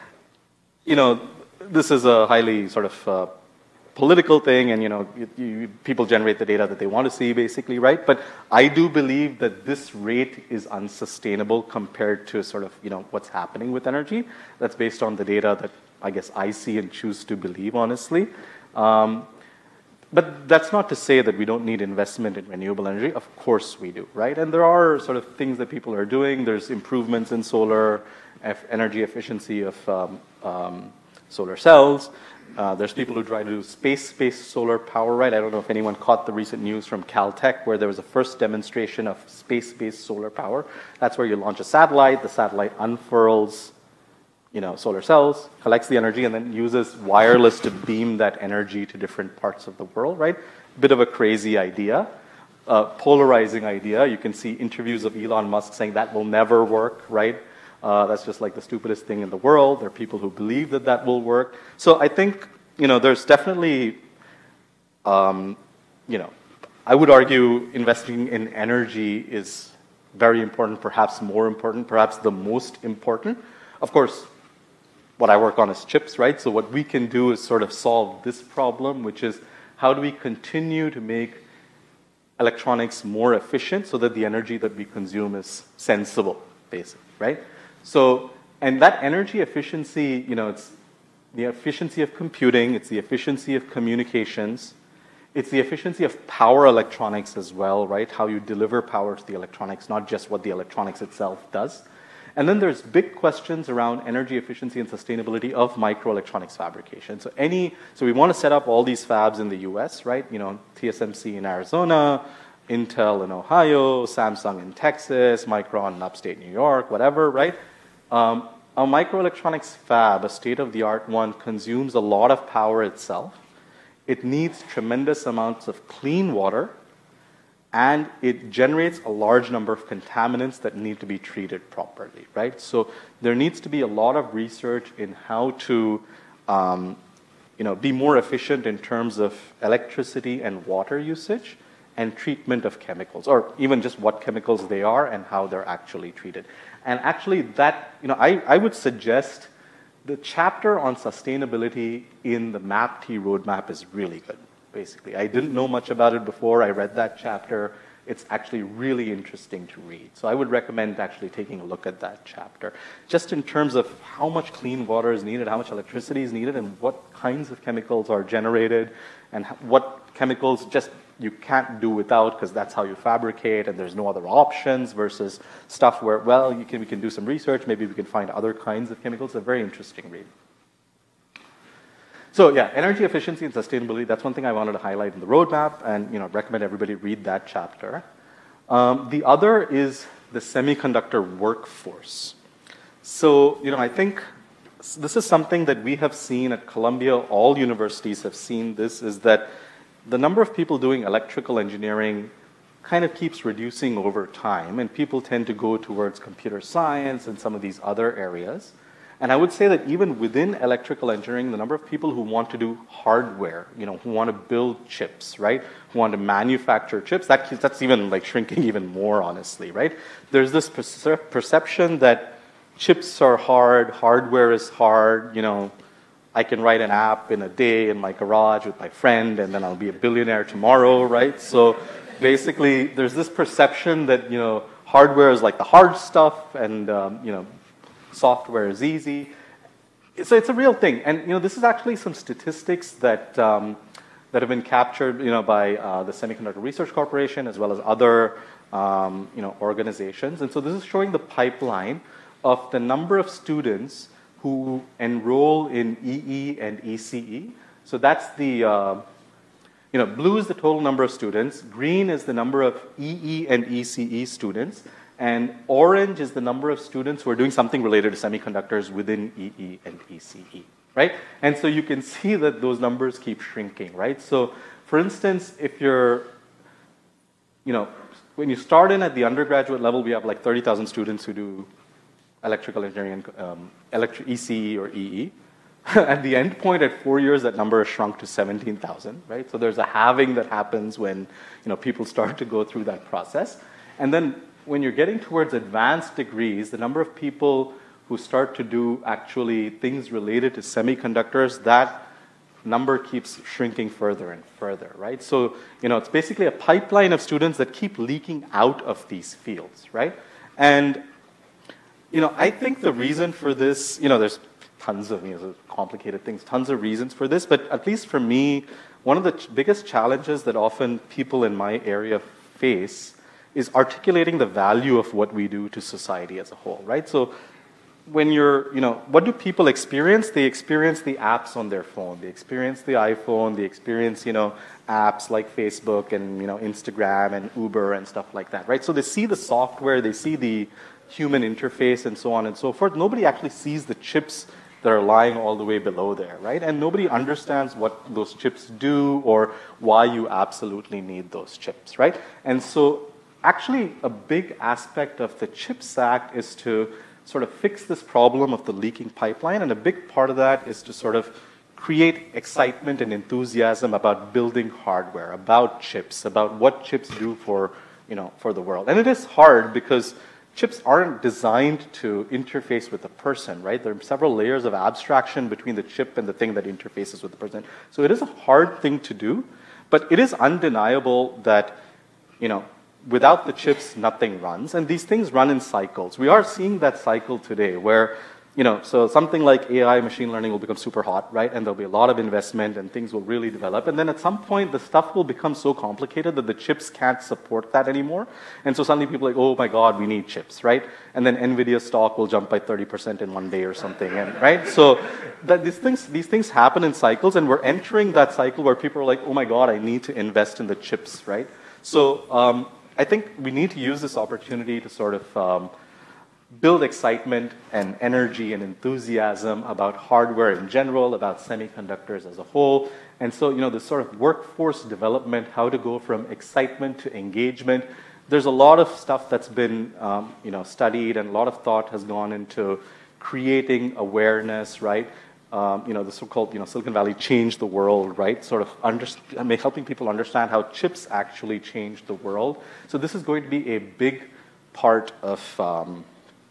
you know, this is a highly sort of uh, political thing, and you know, you, you, people generate the data that they want to see, basically, right? But I do believe that this rate is unsustainable compared to sort of, you know, what's happening with energy. That's based on the data that I guess I see and choose to believe, honestly. Um, But that's not to say that we don't need investment in renewable energy. Of course we do, right? And there are sort of things that people are doing. There's improvements in solar, energy efficiency of um, um, solar cells. Uh, there's people who try to do space-based solar power, right? I don't know if anyone caught the recent news from Caltech where there was a first demonstration of space-based solar power. That's where you launch a satellite, the satellite unfurls, you know, solar cells, collects the energy, and then uses wireless to beam that energy to different parts of the world, right? Bit of a crazy idea, uh, polarizing idea. You can see interviews of Elon Musk saying that will never work, right? Uh, that's just like the stupidest thing in the world. There are people who believe that that will work. So I think, you know, there's definitely, um, you know, I would argue investing in energy is very important, perhaps more important, perhaps the most important. Of course, what I work on is chips, right? So what we can do is sort of solve this problem, which is how do we continue to make electronics more efficient so that the energy that we consume is sensible, basically, right? So, and that energy efficiency, you know, it's the efficiency of computing, it's the efficiency of communications, it's the efficiency of power electronics as well, right? How you deliver power to the electronics, not just what the electronics itself does. And then there's big questions around energy efficiency and sustainability of microelectronics fabrication. So any, so we want to set up all these fabs in the U S, right? You know, T S M C in Arizona, Intel in Ohio, Samsung in Texas, Micron in upstate New York, whatever, right? Um, a microelectronics fab, a state-of-the-art one, consumes a lot of power itself. It needs tremendous amounts of clean water. and it generates a large number of contaminants that need to be treated properly, right? So there needs to be a lot of research in how to um, you know, be more efficient in terms of electricity and water usage and treatment of chemicals, or even just what chemicals they are and how they're actually treated. And actually that, you know, I, I would suggest the chapter on sustainability in the MAP T roadmap is really good, basically. I didn't know much about it before I read that chapter. It's actually really interesting to read. So I would recommend actually taking a look at that chapter, just in terms of how much clean water is needed, how much electricity is needed, and what kinds of chemicals are generated, and what chemicals just you can't do without because that's how you fabricate and there's no other options, versus stuff where, well, you can, we can do some research, maybe we can find other kinds of chemicals. It's a very interesting read. So yeah, energy efficiency and sustainability, that's one thing I wanted to highlight in the roadmap, and you know, recommend everybody read that chapter. Um, the other is the semiconductor workforce. So, you know, I think this is something that we have seen at Columbia, all universities have seen this, is that the number of people doing electrical engineering kind of keeps reducing over time, and people tend to go towards computer science and some of these other areas. And I would say that even within electrical engineering, the number of people who want to do hardware, you know, who want to build chips, right, who want to manufacture chips, that, that's even like shrinking even more, honestly, right? There's this perce- perception that chips are hard, hardware is hard, you know, I can write an app in a day in my garage with my friend, and then I'll be a billionaire tomorrow, right? So basically, there's this perception that, you know, hardware is like the hard stuff, and, um, you know, software is easy. So it's a real thing. And, you know, this is actually some statistics that, um, that have been captured, you know, by uh, the Semiconductor Research Corporation as well as other, um, you know, organizations. And so this is showing the pipeline of the number of students who enroll in E E and E C E. So that's the, uh, you know, blue is the total number of students, green is the number of E E and E C E students, and orange is the number of students who are doing something related to semiconductors within E E and E C E, right? And so you can see that those numbers keep shrinking, right? So for instance, if you're, you know, when you start in at the undergraduate level, we have like thirty thousand students who do electrical engineering, um, electric E C E or E E. At the end point, at four years, that number has shrunk to seventeen thousand, right? So there's a halving that happens when, you know, people start to go through that process. And then when you're getting towards advanced degrees, the number of people who start to do actually things related to semiconductors, that number keeps shrinking further and further, right? So, you know, it's basically a pipeline of students that keep leaking out of these fields, right? And you know, I think the reason for this, you know, there's tons of, you know, complicated things, tons of reasons for this, but at least for me, one of the ch- biggest challenges that often people in my area face is articulating the value of what we do to society as a whole, right? So when you're, you know, what do people experience? They experience the apps on their phone. They experience the iPhone. They experience, you know, apps like Facebook and, you know, Instagram and Uber and stuff like that, right? So they see the software, they see the human interface and so on and so forth. Nobody actually sees the chips that are lying all the way below there, right? And nobody understands what those chips do or why you absolutely need those chips, right? And so actually a big aspect of the CHIPS Act is to sort of fix this problem of the leaking pipeline, and a big part of that is to sort of create excitement and enthusiasm about building hardware, about chips, about what chips do for, you know, for the world. And it is hard because chips aren't designed to interface with a person, right? There are several layers of abstraction between the chip and the thing that interfaces with the person. So it is a hard thing to do, but it is undeniable that, you know, without the chips, nothing runs. And these things run in cycles. We are seeing that cycle today where, you know, so something like A I, machine learning will become super hot, right? And there'll be a lot of investment and things will really develop. And then at some point, the stuff will become so complicated that the chips can't support that anymore. And so suddenly people are like, oh my God, we need chips, right? And then NVIDIA stock will jump by thirty percent in one day or something, and right? So that these things, these things happen in cycles, and we're entering that cycle where people are like, oh my God, I need to invest in the chips, right? So um, I think we need to use this opportunity to sort of um, build excitement and energy and enthusiasm about hardware in general, about semiconductors as a whole, And so, you know, this sort of workforce development, how to go from excitement to engagement. There's a lot of stuff that's been, um, you know, studied, and a lot of thought has gone into creating awareness, right? Um, you know, the so-called, you know, Silicon Valley changed the world, right? Sort of under, I mean, helping people understand how chips actually changed the world. So this is going to be a big part of um,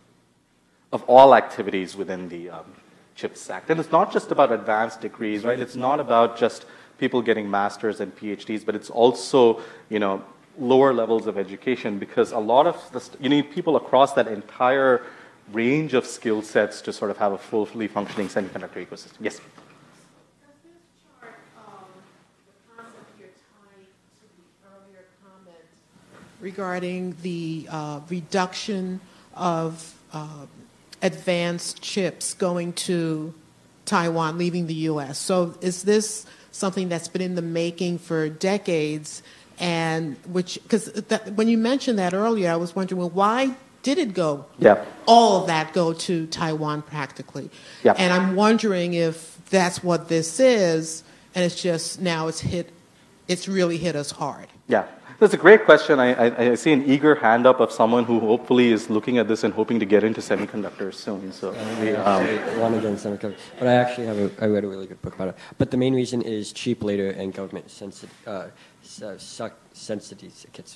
of all activities within the um, CHIPS Act. And it's not just about advanced degrees, right? It's not about just people getting masters and PhDs, but it's also, you know, lower levels of education, because a lot of the, you need people across that entire range of skill sets to sort of have a fully functioning semiconductor ecosystem. Yes? Does this chart, um, the concept here tie to the earlier comment regarding the uh, reduction of uh, advanced chips going to Taiwan, leaving the U S? So is this something that's been in the making for decades? And which, because when you mentioned that earlier, I was wondering, well, why did it go? Yeah. All of that go to Taiwan practically. Yeah. And I'm wondering if that's what this is, and it's just now it's hit, it's really hit us hard. Yeah. That's a great question. I, I, I see an eager hand up of someone who hopefully is looking at this and hoping to get into semiconductors soon. So we, um, I want to get into semiconductors, but I actually have a, I read a really good book about it. But the main reason is cheap labor and government sensi- uh, sensitivities,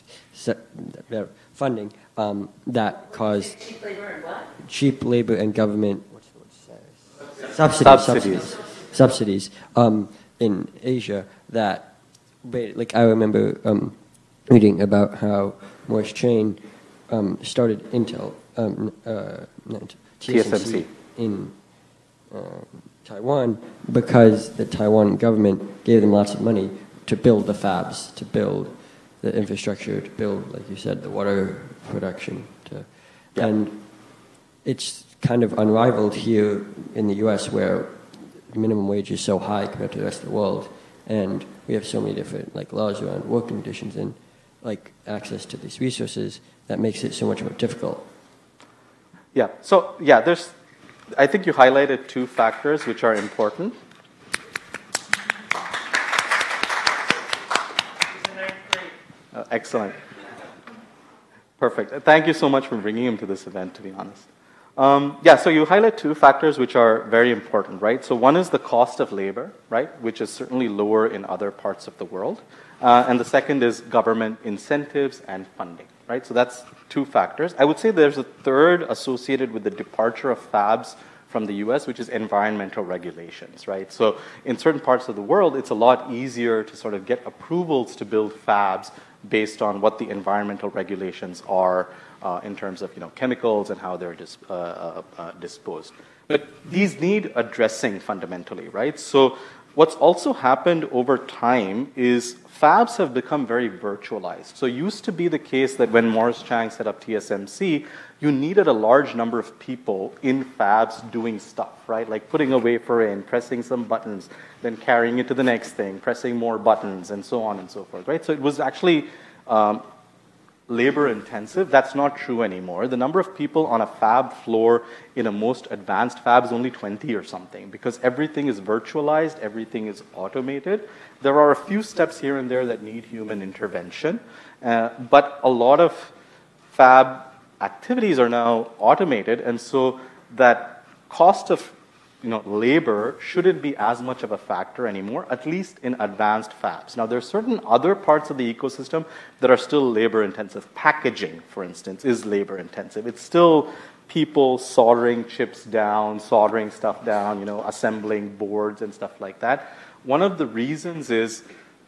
funding um, that caused cheap labor and what? Cheap labor and government what's the word? Subsidies. Subsidies. Subsidies. Subsidies um, in Asia that, like I remember. Um, reading about how Morris Chain um, started Intel, um, uh, T S M C in uh, Taiwan because the Taiwan government gave them lots of money to build the fabs, to build the infrastructure, to build, like you said, the water production. To, yeah. And it's kind of unrivaled here in the U S where minimum wage is so high compared to the rest of the world, and we have so many different like laws around work conditions and like access to these resources that makes it so much more difficult. Yeah. So yeah, there's. I think you highlighted two factors which are important. Uh, excellent. Perfect. Thank you so much for bringing him to this event, to be honest. Um, yeah, so you highlight two factors which are very important, right? So one is the cost of labor, right, which is certainly lower in other parts of the world. Uh, and the second is government incentives and funding, right? So that's two factors. I would say there's a third associated with the departure of fabs from the U S, which is environmental regulations, right? So in certain parts of the world, it's a lot easier to sort of get approvals to build fabs based on what the environmental regulations are uh, in terms of, you know, chemicals and how they're dis- uh, uh, uh, disposed. But these need addressing fundamentally, right? So what's also happened over time is fabs have become very virtualized. So it used to be the case that when Morris Chang set up T S M C, you needed a large number of people in fabs doing stuff, right? Like putting a wafer in, pressing some buttons, then carrying it to the next thing, pressing more buttons, and so on and so forth, right? So it was actually um, labor intensive. That's not true anymore. The number of people on a fab floor in a most advanced fab is only twenty or something, because everything is virtualized, everything is automated. There are a few steps here and there that need human intervention, uh, but a lot of fab activities are now automated, and so that cost of, you know, labor shouldn't be as much of a factor anymore, at least in advanced fabs. Now, there are certain other parts of the ecosystem that are still labor intensive. Packaging, for instance, is labor intensive. It's still people soldering chips down, soldering stuff down, you know, assembling boards and stuff like that. One of the reasons is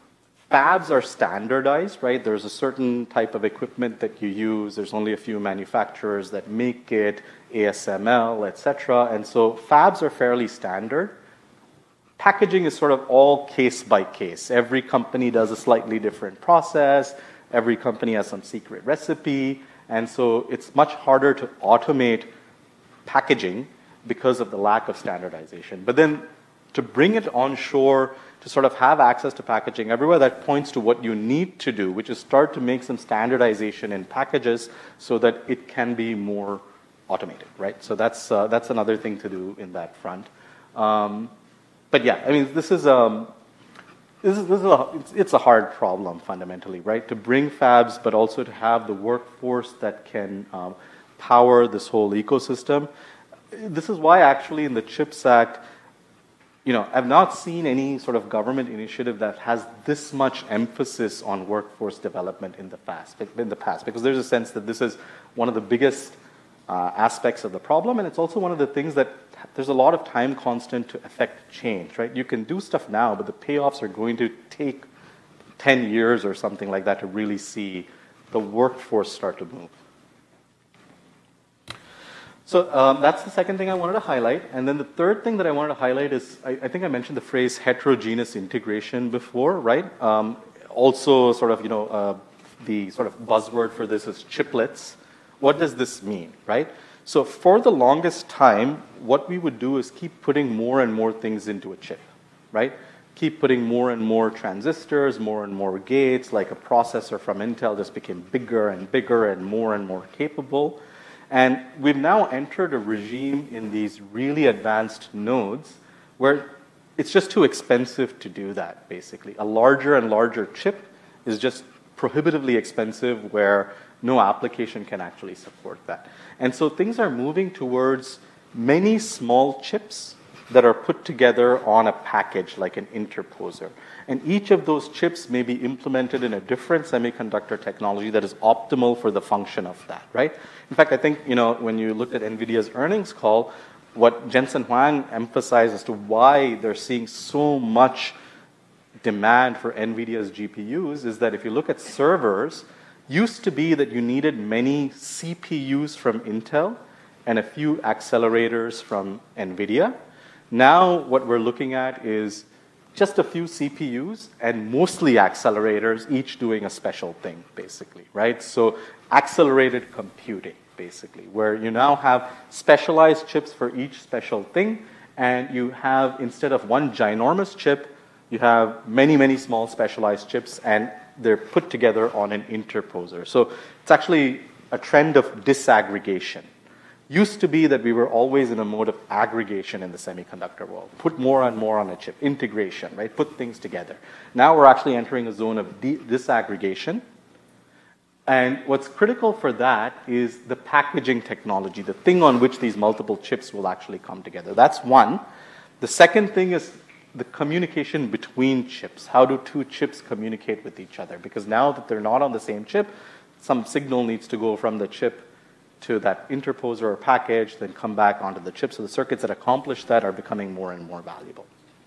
fabs are standardized, right? There's a certain type of equipment that you use. There's only a few manufacturers that make it, A S M L, et cetera. And so fabs are fairly standard. Packaging is sort of all case by case. Every company does a slightly different process. Every company has some secret recipe. And so it's much harder to automate packaging because of the lack of standardization. But then to bring it onshore, to sort of have access to packaging everywhere, that points to what you need to do, which is start to make some standardization in packages so that it can be more automated, right? So that's uh, that's another thing to do in that front. Um, but yeah, I mean, this is um, this is, this is a, it's, it's a hard problem fundamentally, right? To bring fabs, but also to have the workforce that can um, power this whole ecosystem. This is why actually in the CHIPS Act, you know, I've not seen any sort of government initiative that has this much emphasis on workforce development in the past, in the past, because there's a sense that this is one of the biggest uh, aspects of the problem, and it's also one of the things that there's a lot of time constant to affect change, right? You can do stuff now, but the payoffs are going to take ten years or something like that to really see the workforce start to move. So um, that's the second thing I wanted to highlight. And then the third thing that I wanted to highlight is, I, I think I mentioned the phrase heterogeneous integration before, right? Um, also sort of, you know, uh, the sort of buzzword for this is chiplets. What does this mean, right? So for the longest time, what we would do is keep putting more and more things into a chip, right? Keep putting more and more transistors, more and more gates, like a processor from Intel just became bigger and bigger and more and more capable. And we've now entered a regime in these really advanced nodes where it's just too expensive to do that, basically. A larger and larger chip is just prohibitively expensive where no application can actually support that. And so things are moving towards many small chips that are put together on a package like an interposer. And each of those chips may be implemented in a different semiconductor technology that is optimal for the function of that, right? In fact, I think, you know, when you looked at NVIDIA's earnings call, what Jensen Huang emphasized as to why they're seeing so much demand for NVIDIA's G P Us is that if you look at servers, used to be that you needed many C P Us from Intel and a few accelerators from NVIDIA. Now what we're looking at is just a few C P Us and mostly accelerators, each doing a special thing, basically, right? So accelerated computing, basically, where you now have specialized chips for each special thing, and you have, instead of one ginormous chip, you have many, many small specialized chips, and they're put together on an interposer. So it's actually a trend of disaggregation. Used to be that we were always in a mode of aggregation in the semiconductor world. Put more and more on a chip. Integration, right? Put things together. Now we're actually entering a zone of disaggregation. And what's critical for that is the packaging technology, the thing on which these multiple chips will actually come together. That's one. The second thing is the communication between chips. How do two chips communicate with each other? Because now that they're not on the same chip, some signal needs to go from the chip to that interposer or package, then come back onto the chip. So the circuits that accomplish that are becoming more and more valuable.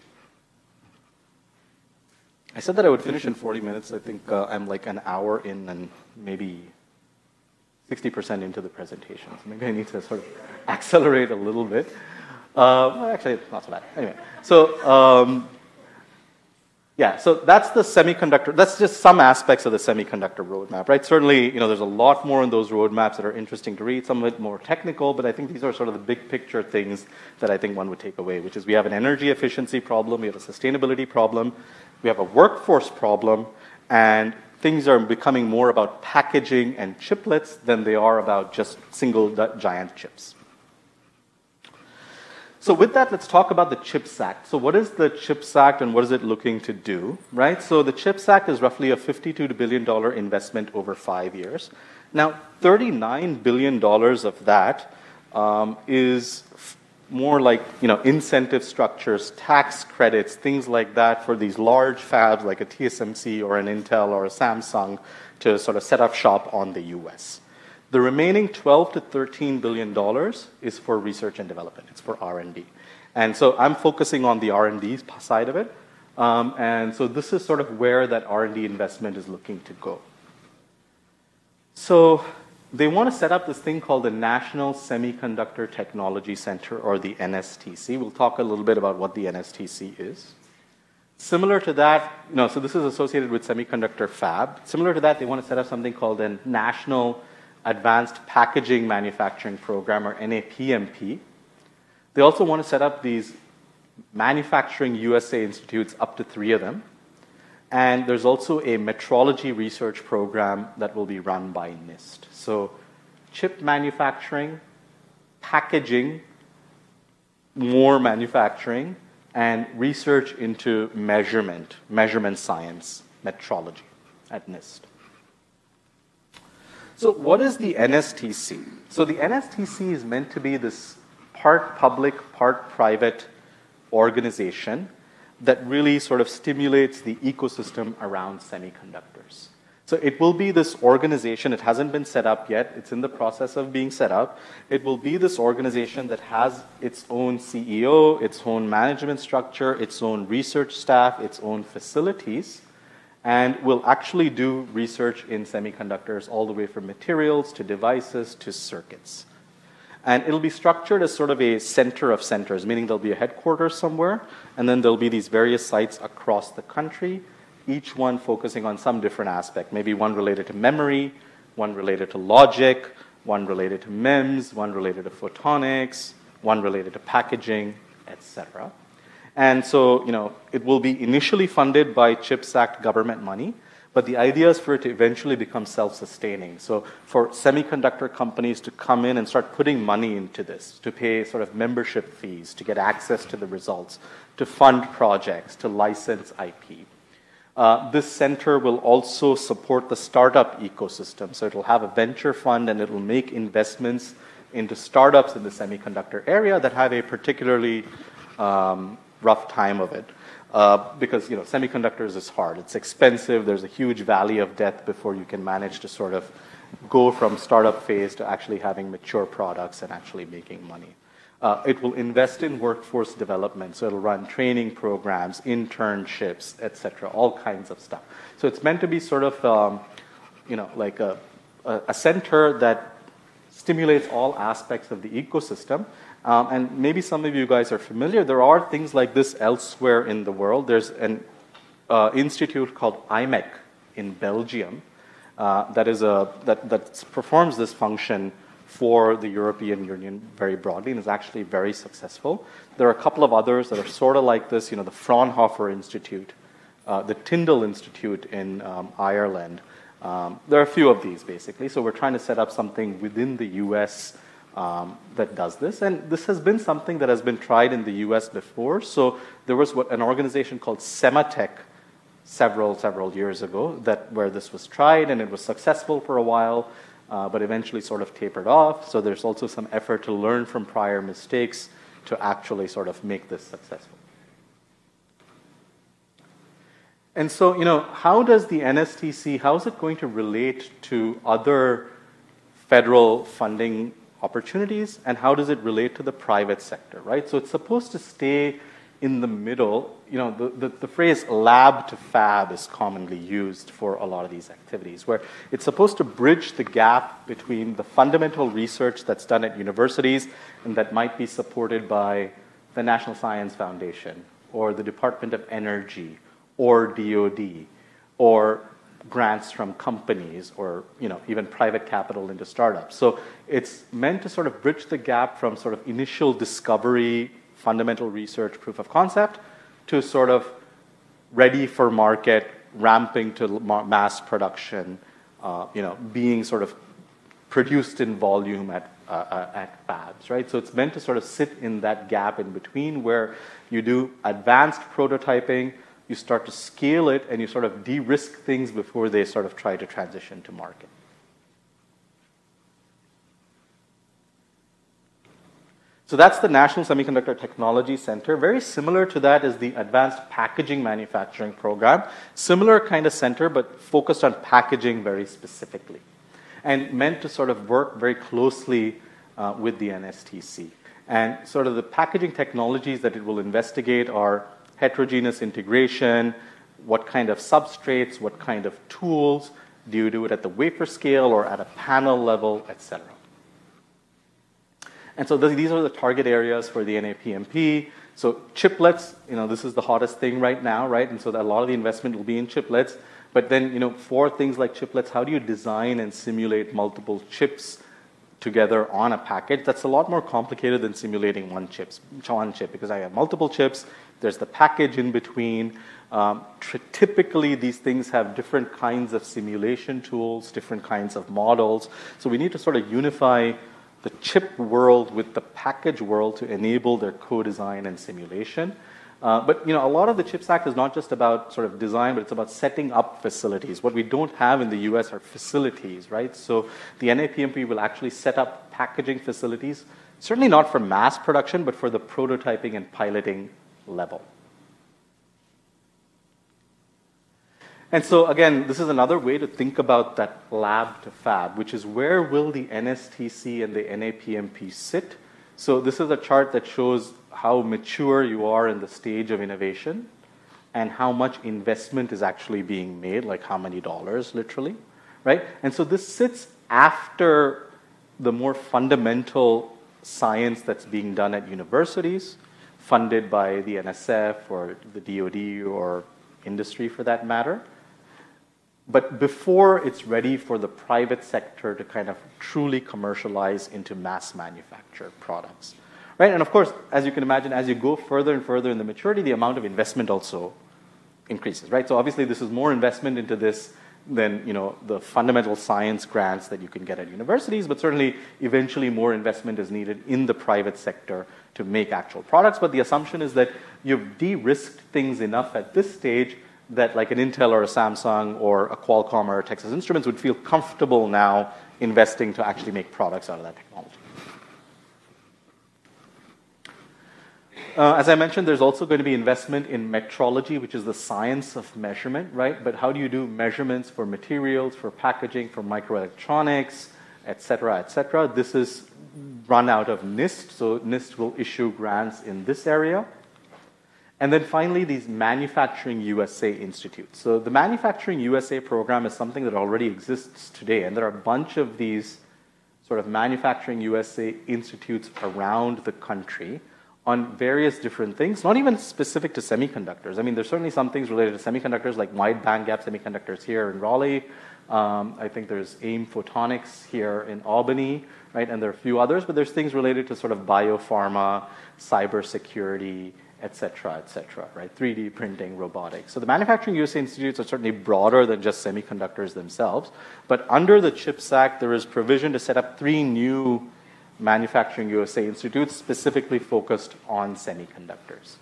I said that I would finish in forty minutes. I think uh, I'm like an hour in and maybe sixty percent into the presentation. So maybe I need to sort of accelerate a little bit. Uh, well, actually, it's not so bad. Anyway, so um, yeah, so that's the semiconductor. That's just some aspects of the semiconductor roadmap, right? Certainly, you know, there's a lot more in those roadmaps that are interesting to read. Some of it more technical, but I think these are sort of the big picture things that I think one would take away, which is we have an energy efficiency problem, we have a sustainability problem, we have a workforce problem, and things are becoming more about packaging and chiplets than they are about just single giant chips. So with that, let's talk about the CHIPS Act. So what is the CHIPS Act and what is it looking to do, right? So the CHIPS Act is roughly a fifty-two billion dollars investment over five years. Now, thirty-nine billion dollars of that um, is more like, you know, incentive structures, tax credits, things like that for these large fabs like a T S M C or an Intel or a Samsung to sort of set up shop on the U S. The remaining twelve to thirteen billion dollars is for research and development. It's for R and D. And so I'm focusing on the R and D side of it. Um, and so this is sort of where that R and D investment is looking to go. So they want to set up this thing called the National Semiconductor Technology Center, or the N S T C. We'll talk a little bit about what the N S T C is. Similar to that, you know, so this is associated with semiconductor fab. Similar to that, they want to set up something called a National Advanced Packaging Manufacturing Program, or N A P M P. They also want to set up these manufacturing U S A institutes, up to three of them. And there's also a metrology research program that will be run by NIST. So chip manufacturing, packaging, more manufacturing, and research into measurement, measurement science, metrology at NIST. So what is the N S T C? So the N S T C is meant to be this part public, part private organization that really sort of stimulates the ecosystem around semiconductors. So it will be this organization, it hasn't been set up yet, it's in the process of being set up. It will be this organization that has its own C E O, its own management structure, its own research staff, its own facilities, and will actually do research in semiconductors all the way from materials to devices to circuits. And it'll be structured as sort of a center of centers, meaning there'll be a headquarters somewhere, and then there'll be these various sites across the country, each one focusing on some different aspect, maybe one related to memory, one related to logic, one related to MEMS, one related to photonics, one related to packaging, et cetera. And so, you know, it will be initially funded by CHIPS Act government money, but the idea is for it to eventually become self-sustaining. So for semiconductor companies to come in and start putting money into this, to pay sort of membership fees, to get access to the results, to fund projects, to license I P. Uh, this center will also support the startup ecosystem. So it'll have a venture fund and it'll make investments into startups in the semiconductor area that have a particularly um, rough time of it. Uh, because, you know, semiconductors is hard. It's expensive. There's a huge valley of death before you can manage to sort of go from startup phase to actually having mature products and actually making money. Uh, it will invest in workforce development, so it'll run training programs, internships, et cetera, all kinds of stuff. So it's meant to be sort of, um, you know, like a, a, a center that stimulates all aspects of the ecosystem. Um, and maybe some of you guys are familiar. There are things like this elsewhere in the world. There's an uh, institute called I M E C in Belgium uh, that is a that that performs this function for the European Union very broadly and is actually very successful. There are a couple of others that are sort of like this. You know, the Fraunhofer Institute, uh, the Tyndall Institute in um, Ireland. Um, there are a few of these basically. So we're trying to set up something within the U S Um, that does this. And this has been something that has been tried in the U S before. So there was what, an organization called Sematech several, several years ago that where this was tried, and it was successful for a while, uh, but eventually sort of tapered off. So there's also some effort to learn from prior mistakes to actually sort of make this successful. And so, you know, how does the N S T C, how is it going to relate to other federal funding opportunities, and how does it relate to the private sector, right? So it's supposed to stay in the middle. You know, the, the, the phrase lab to fab is commonly used for a lot of these activities, where it's supposed to bridge the gap between the fundamental research that's done at universities and that might be supported by the National Science Foundation or the Department of Energy or D O D or grants from companies or, you know, even private capital into startups. So it's meant to sort of bridge the gap from sort of initial discovery, fundamental research, proof of concept, to sort of ready for market, ramping to mass production, uh, you know, being sort of produced in volume at, uh, at fabs, right? So it's meant to sort of sit in that gap in between where you do advanced prototyping, you start to scale it, and you sort of de-risk things before they sort of try to transition to market. So that's the National Semiconductor Technology Center. Very similar to that is the Advanced Packaging Manufacturing Program. Similar kind of center, but focused on packaging very specifically. And meant to sort of work very closely uh, with the N S T C. And sort of the packaging technologies that it will investigate are heterogeneous integration, what kind of substrates, what kind of tools, do you do it at the wafer scale or at a panel level, et cetera. And so th- these are the target areas for the N A P M P. So chiplets, you know, this is the hottest thing right now, right? And so that a lot of the investment will be in chiplets. But then, you know, for things like chiplets, how do you design and simulate multiple chips together on a package? That's a lot more complicated than simulating one chips, one chip, because I have multiple chips. There's the package in between. Um, tr- typically, these things have different kinds of simulation tools, different kinds of models. So we need to sort of unify the chip world with the package world to enable their co-design and simulation. Uh, but you know, a lot of the CHIPS Act is not just about sort of design, but it's about setting up facilities. What we don't have in the U S are facilities, right? So the N A P M P will actually set up packaging facilities, certainly not for mass production, but for the prototyping and piloting level. And so again, this is another way to think about that lab to fab, which is where will the N S T C and the N A P M P sit? So this is a chart that shows how mature you are in the stage of innovation and how much investment is actually being made, like how many dollars, literally, right? And so this sits after the more fundamental science that's being done at universities, funded by the N S F or the D O D or industry for that matter, but before it's ready for the private sector to kind of truly commercialize into mass manufactured products. Right? And of course, as you can imagine, as you go further and further in the maturity, the amount of investment also increases, right? So obviously, this is more investment into this than, you know, the fundamental science grants that you can get at universities, but certainly, eventually, more investment is needed in the private sector to make actual products. But the assumption is that you've de-risked things enough at this stage that like an Intel or a Samsung or a Qualcomm or a Texas Instruments would feel comfortable now investing to actually make products out of that technology. Uh, as I mentioned, there's also going to be investment in metrology, which is the science of measurement, right? But how do you do measurements for materials, for packaging, for microelectronics, et cetera, et cetera? This is run out of NIST, so NIST will issue grants in this area. And then finally, these Manufacturing U S A institutes. So the Manufacturing U S A program is something that already exists today, and there are a bunch of these sort of Manufacturing U S A institutes around the country on various different things, not even specific to semiconductors. I mean, there's certainly some things related to semiconductors, like wide bandgap semiconductors here in Raleigh. Um, I think there's AIM Photonics here in Albany, right? And there are a few others, but there's things related to sort of biopharma, cybersecurity, et cetera, et cetera, right? three D printing, robotics. So the Manufacturing U S A institutes are certainly broader than just semiconductors themselves. But under the CHIPS Act, there is provision to set up three new Manufacturing U S A institutes specifically focused on semiconductors.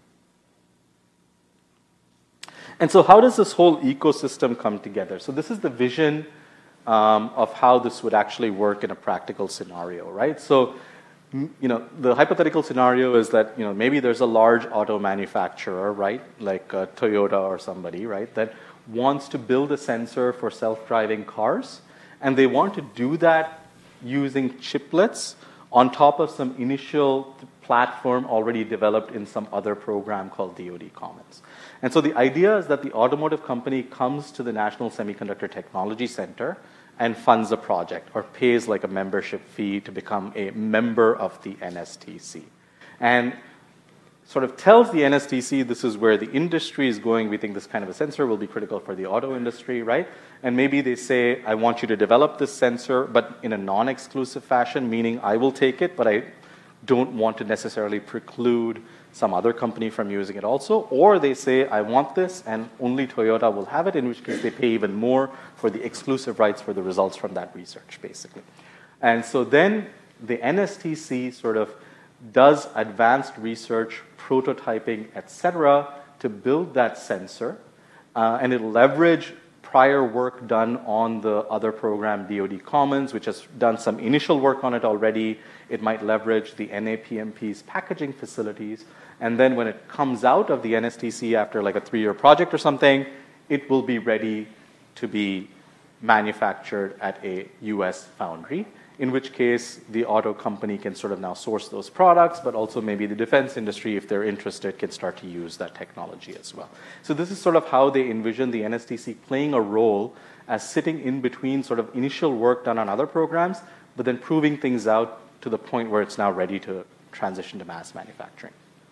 And so how does this whole ecosystem come together? So this is the vision um, of how this would actually work in a practical scenario, right? So, you know, the hypothetical scenario is that, you know, maybe there's a large auto manufacturer, right, like uh, Toyota or somebody, right, that wants to build a sensor for self-driving cars, and they want to do that using chiplets on top of some initial platform already developed in some other program called D O D Commons. And so the idea is that the automotive company comes to the National Semiconductor Technology Center and funds a project or pays like a membership fee to become a member of the N S T C. And sort of tells the N S T C this is where the industry is going. We think this kind of a sensor will be critical for the auto industry, right? And maybe they say, I want you to develop this sensor, but in a non-exclusive fashion, meaning I will take it, but I don't want to necessarily preclude some other company from using it also. Or they say, I want this, and only Toyota will have it, in which case they pay even more for the exclusive rights for the results from that research, basically. And so then the N S T C sort of does advanced research, prototyping, et cetera, to build that sensor, uh, and it'll leverage prior work done on the other program, D O D Commons, which has done some initial work on it already. It might leverage the N A P M P's packaging facilities, and then when it comes out of the N S T C after like a three-year project or something, it will be ready to be manufactured at a U S foundry, in which case the auto company can sort of now source those products, but also maybe the defense industry, if they're interested, can start to use that technology as well. So this is sort of how they envision the N S T C playing a role as sitting in between sort of initial work done on other programs, but then proving things out to the point where it's now ready to transition to mass manufacturing.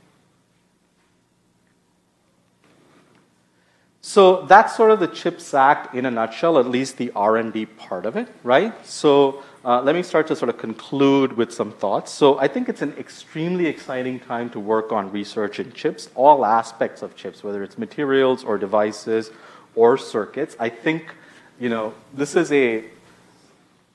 So that's sort of the CHIPS Act in a nutshell, at least the R and D part of it, right? So uh, let me start to sort of conclude with some thoughts. So I think it's an extremely exciting time to work on research in chips, all aspects of chips, whether it's materials or devices or circuits. I think, you know, this is a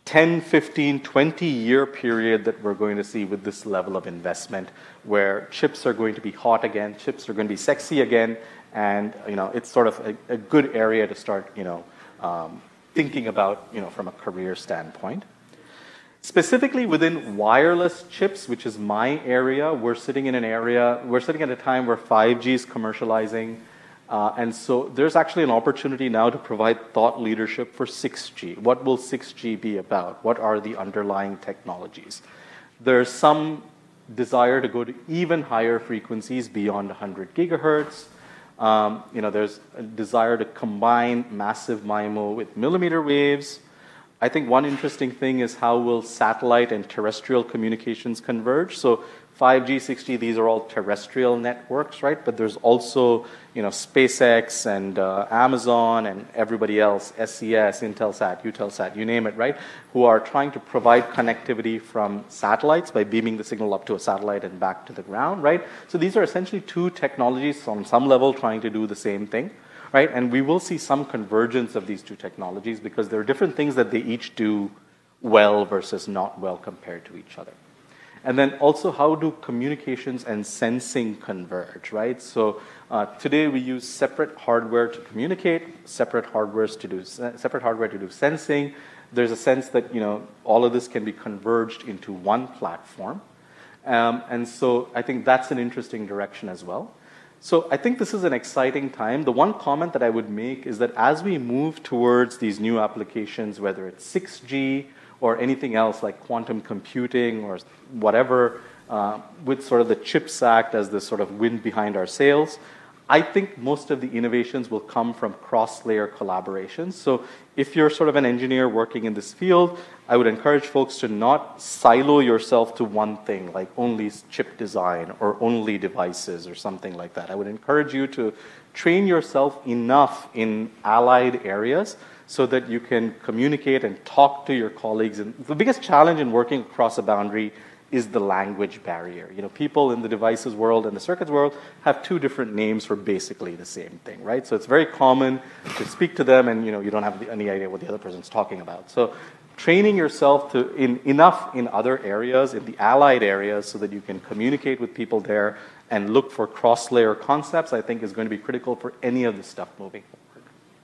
ten, fifteen, twenty year period that we're going to see with this level of investment, where chips are going to be hot again, chips are going to be sexy again, and you know, it's sort of a, a good area to start, you know, um, thinking about, you know, from a career standpoint. Specifically within wireless chips, which is my area, we're sitting in an area, we're sitting at a time where five G is commercializing. Uh, and so there's actually an opportunity now to provide thought leadership for six G. What will six G be about? What are the underlying technologies? There's some desire to go to even higher frequencies beyond one hundred gigahertz. Um, you know, there's a desire to combine massive MIMO with millimeter waves. I think one interesting thing is how will satellite and terrestrial communications converge. So five G, six G, these are all terrestrial networks, right? But there's also, you know, SpaceX and uh, Amazon and everybody else, S C S, Intelsat, Eutelsat, you name it, right? Who are trying to provide connectivity from satellites by beaming the signal up to a satellite and back to the ground, right? So these are essentially two technologies on some level trying to do the same thing. Right? And we will see some convergence of these two technologies because there are different things that they each do well versus not well compared to each other. And then also, how do communications and sensing converge, right? So uh, today we use separate hardware to communicate, separate hardwares to do separate hardware to do sensing. There's a sense that, you know, all of this can be converged into one platform. Um, and so I think that's an interesting direction as well. So I think this is an exciting time. The one comment that I would make is that as we move towards these new applications, whether it's six G or anything else like quantum computing or whatever, uh, with sort of the CHIPS Act as the sort of wind behind our sails, I think most of the innovations will come from cross-layer collaborations. So if you're sort of an engineer working in this field, I would encourage folks to not silo yourself to one thing, like only chip design or only devices or something like that. I would encourage you to train yourself enough in allied areas so that you can communicate and talk to your colleagues. And the biggest challenge in working across a boundary is the language barrier. You know, people in the devices world and the circuits world have two different names for basically the same thing, right? So it's very common to speak to them and, you know, you don't have any idea what the other person's talking about. So training yourself to in enough in other areas, in the allied areas, so that you can communicate with people there and look for cross-layer concepts, I think is going to be critical for any of this stuff moving forward.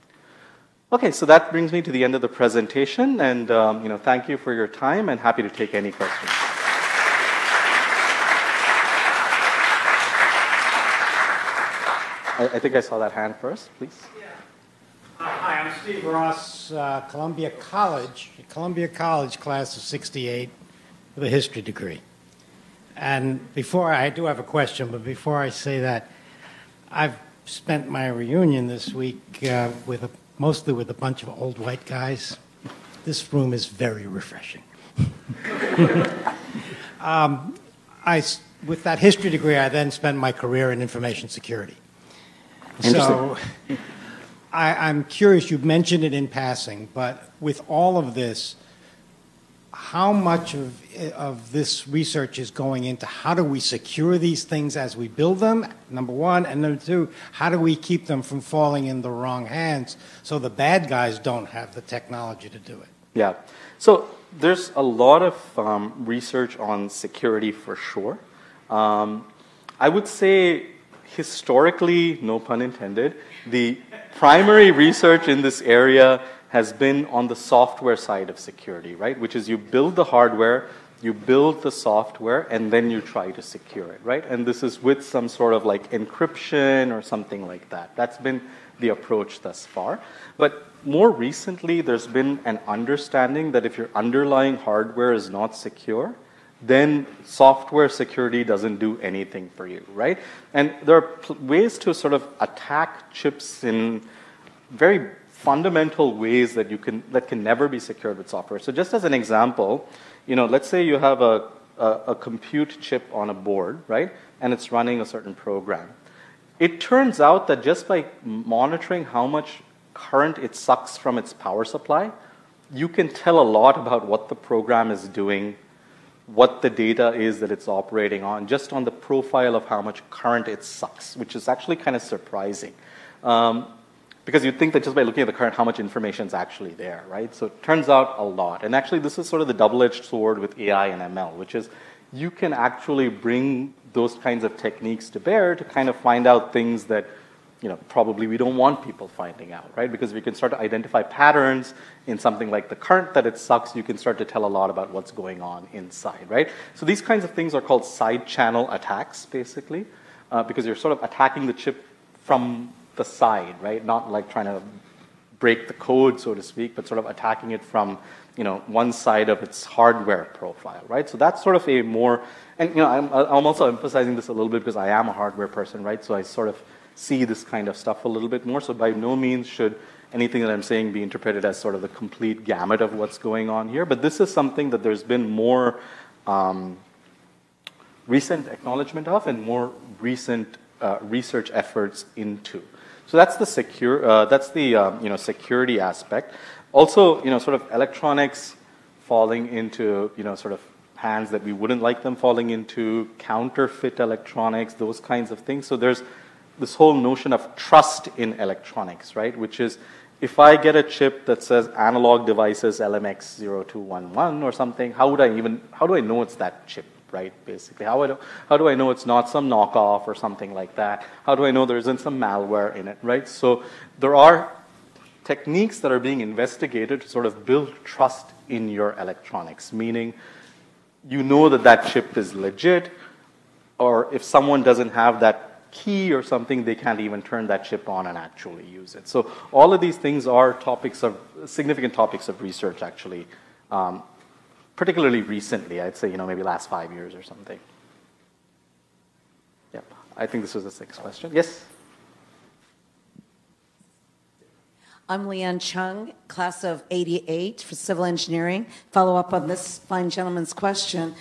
Okay, so that brings me to the end of the presentation, and um, you know, thank you for your time, and happy to take any questions. I, I think I saw that hand first, please. Yeah. Uh, hi, I'm Steve Ross, uh, Columbia College, Columbia College class of sixty-eight with a history degree. And before, I do have a question, but before I say that, I've spent my reunion this week uh, with a, mostly with a bunch of old white guys. This room is very refreshing. um, I, with that history degree, I then spent my career in information security. So I, I'm curious, you mentioned it in passing, but with all of this, how much of, of this research is going into how do we secure these things as we build them, number one, and number two, how do we keep them from falling in the wrong hands so the bad guys don't have the technology to do it? Yeah. So there's a lot of um, research on security for sure. Um, I would say historically, no pun intended, the primary research in this area has been on the software side of security, right? Which is you build the hardware, you build the software, and then you try to secure it, right? And this is with some sort of like encryption or something like that. That's been the approach thus far. But more recently, there's been an understanding that if your underlying hardware is not secure, then software security doesn't do anything for you, right? And there are ways to sort of attack chips in very fundamental ways that you can that can never be secured with software. So just as an example, you know, let's say you have a, a, a compute chip on a board, right? And it's running a certain program. It turns out that just by monitoring how much current it sucks from its power supply, you can tell a lot about what the program is doing, what the data is that it's operating on, just on the profile of how much current it sucks, which is actually kind of surprising. Um, because you'd think that just by looking at the current, how much information is actually there, right? So it turns out a lot. And actually, this is sort of the double-edged sword with A I and M L, which is you can actually bring those kinds of techniques to bear to kind of find out things that, you know, probably we don't want people finding out, right? Because we can start to identify patterns in something like the current that it sucks, you can start to tell a lot about what's going on inside, right? So these kinds of things are called side channel attacks, basically, uh, because you're sort of attacking the chip from the side, right? Not like trying to break the code, so to speak, but sort of attacking it from, you know, one side of its hardware profile, right? So that's sort of a more, and you know, I'm, I'm also emphasizing this a little bit because I am a hardware person, right? So I sort of see this kind of stuff a little bit more. So by no means should anything that I'm saying be interpreted as sort of the complete gamut of what's going on here. But this is something that there's been more um, recent acknowledgement of and more recent uh, research efforts into. So that's the secure. Uh, that's the um, you know security aspect. Also, you know, sort of electronics falling into you know sort of hands that we wouldn't like them falling into, counterfeit electronics, those kinds of things. So there's this whole notion of trust in electronics, right? Which is, if I get a chip that says analog devices L M X zero two one one or something, how would I even? How do I know it's that chip? Right, basically. How, I do, how do I know it's not some knockoff or something like that? How do I know there isn't some malware in it, right? So there are techniques that are being investigated to sort of build trust in your electronics, meaning you know that that chip is legit, or if someone doesn't have that key or something, they can't even turn that chip on and actually use it. So all of these things are topics of, significant topics of research, actually. Um, Particularly recently, I'd say, you know, maybe last five years or something. Yep. I think this was the sixth question. Yes? I'm Leanne Chung, class of eighty-eight for civil engineering. Follow up on this fine gentleman's question.